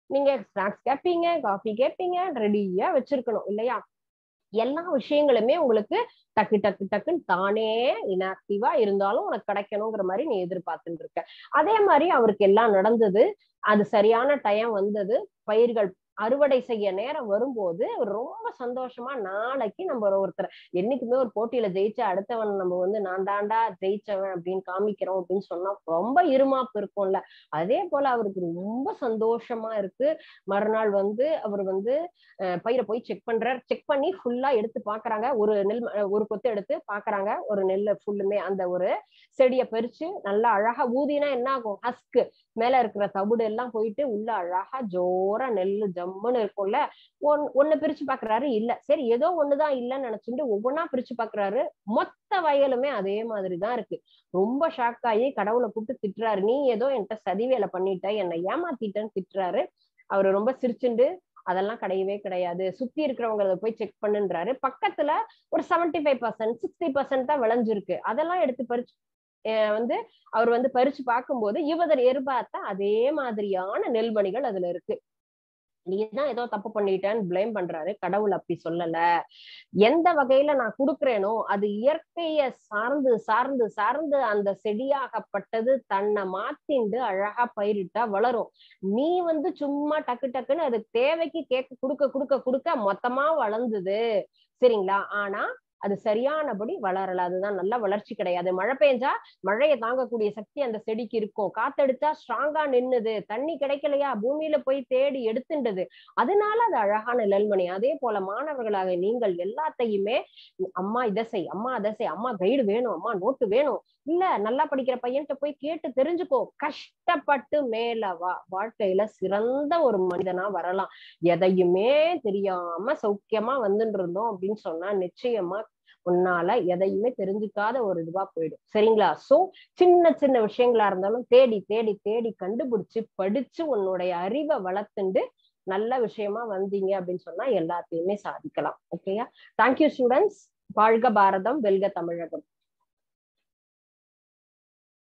நீங்க ஸ்நாக்ஸ் கேட்பீங்க, காஃபி கேட்பீங்க, ரெடியா வச்சிருக்கணும் இல்லையா? எல்லா விஷயங்களுமே உங்களுக்கு டக்கு டக்கு டக்குன்னு தானே இன்ஆக்டிவா இருந்தாலும் உனக்கு கிடைக்கணுங்கிற மாதிரி நீ எதிர்பார்த்துட்டு இருக்க. அதே மாதிரி அவருக்கு எல்லாம் நடந்தது. அது சரியான டைம் வந்தது. பயிர்கள் அறுவடை செய்ய நேரம் வரும்போது ரொம்ப சந்தோஷமா நாளைக்கு நம்ம ஒருத்தர் என்னைக்குமே ஒரு போட்டியில ஜெயிச்ச அடுத்தவன் நம்ம நான் தாண்டா ஜெயிச்சவன் அப்படின்னு காமிக்கிறோம் அப்படின்னு சொன்னா ரொம்ப இருமாப்பு இருக்கும்ல. அதே போல அவருக்கு ரொம்ப சந்தோஷமா இருக்கு. மறுநாள் அவர் பயிரை போய் செக் பண்றாரு. செக் பண்ணி ஃபுல்லா எடுத்து பாக்குறாங்க. ஒரு கொத்து எடுத்து பாக்குறாங்க. ஒரு நெல்லை ஃபுல்லுமே அந்த ஒரு செடியை பறிச்சு நல்லா அழகா ஊதினா என்ன ஆகும்? ஹஸ்க் மேல இருக்கிற தவிடு எல்லாம் போயிட்டு உள்ள அழகா ஜோரா நெல்லு ஜம்முன்னு இருக்கும்ல. ஒண்ணு பிரிச்சு பாக்குறாரு, இல்ல. சரி ஏதோ ஒண்ணுதான் இல்லன்னு நினைச்சுட்டு ஒவ்வொன்னா பிரிச்சு பாக்குறாரு. மொத்த வயலுமே அதே மாதிரிதான் இருக்கு. ரொம்ப ஷாக் ஆகி கடவுளை கூப்பிட்டு திட்டுறாரு. நீ ஏதோ என்கிட்ட சதி வேலை பண்ணிட்ட, என்னை ஏமாத்திட்டேன்னு திட்டுறாரு. அவரு ரொம்ப சிரிச்சுண்டு அதெல்லாம் கிடையவே கிடையாது, சுத்தி இருக்கிறவங்க அதை போய் செக் பண்ணுன்றாரு. பக்கத்துல ஒரு 75% 60% தான் விளைஞ்சிருக்கு. அதெல்லாம் எடுத்து பறிச்சு அவர் பறிச்சு பார்க்கும்போது இவர் எதிர்பார்த்த அதே மாதிரியான நெல்மணிகள் அதுல இருக்கு. நீதான் ஏதோ தப்பு பண்ணிட்டேன்னு பிளேம் பண்றாரு. கடவுள் அப்படி சொல்லல. எந்த வகையில நான் கொடுக்கிறேனோ அது இயற்கைய சார்ந்து சார்ந்து சார்ந்து அந்த செடியாகப்பட்டது தன்னை மாத்திண்டு அழகா பயிரிட்டா வளரும். நீ சும்மா டக்கு டக்குன்னு அது தேவைக்கு கொடுக்க கொடுக்க கொடுக்க மொத்தமா வளர்ந்தது. சரிங்களா? ஆனா அது சரியானபடி வளரல. அதுதான் நல்ல வளர்ச்சி கிடையாது. மழை பெஞ்சா மழையை தாங்கக்கூடிய சக்தி அந்த செடிக்கு இருக்கும். காத்தடிச்சா ஸ்ட்ராங்கா நின்னுது. தண்ணி கிடைக்கலையா பூமியில போய் தேடி எடுத்துண்டது. அதனால அது அழகான நெல்மணி. அதே போல மாணவர்களாக நீங்கள் எல்லாத்தையுமே அம்மா இதை செய், அம்மா அதை செய், அம்மா கைடு வேணும், அம்மா நோட்டு வேணும், இல்ல நல்லா படிக்கிற பையன்கிட்ட போய் கேட்டு தெரிஞ்சுக்கோ, கஷ்டப்பட்டு மேல வா, வாழ்க்கையில சிறந்த ஒரு மனிதனா வரலாம். எதையுமே தெரியாம சௌக்கியமா வந்துட்டு இருந்தோம் அப்படின்னு சொன்னா நிச்சயமா உன்னால எதையுமே தெரிஞ்சுக்காத ஒரு இதுவா போயிடும். சரிங்களா? சோ சின்ன சின்ன விஷயங்களா இருந்தாலும் தேடி தேடி தேடி கண்டுபிடிச்சு படிச்சு உன்னுடைய அறிவை வளர்த்துண்டு நல்ல விஷயமா வந்தீங்க அப்படின்னு சொன்னா எல்லாத்தையுமே சாதிக்கலாம். ஓகேயா? Thank you students. வாழ்க பாரதம், வெல்க தமிழகம்.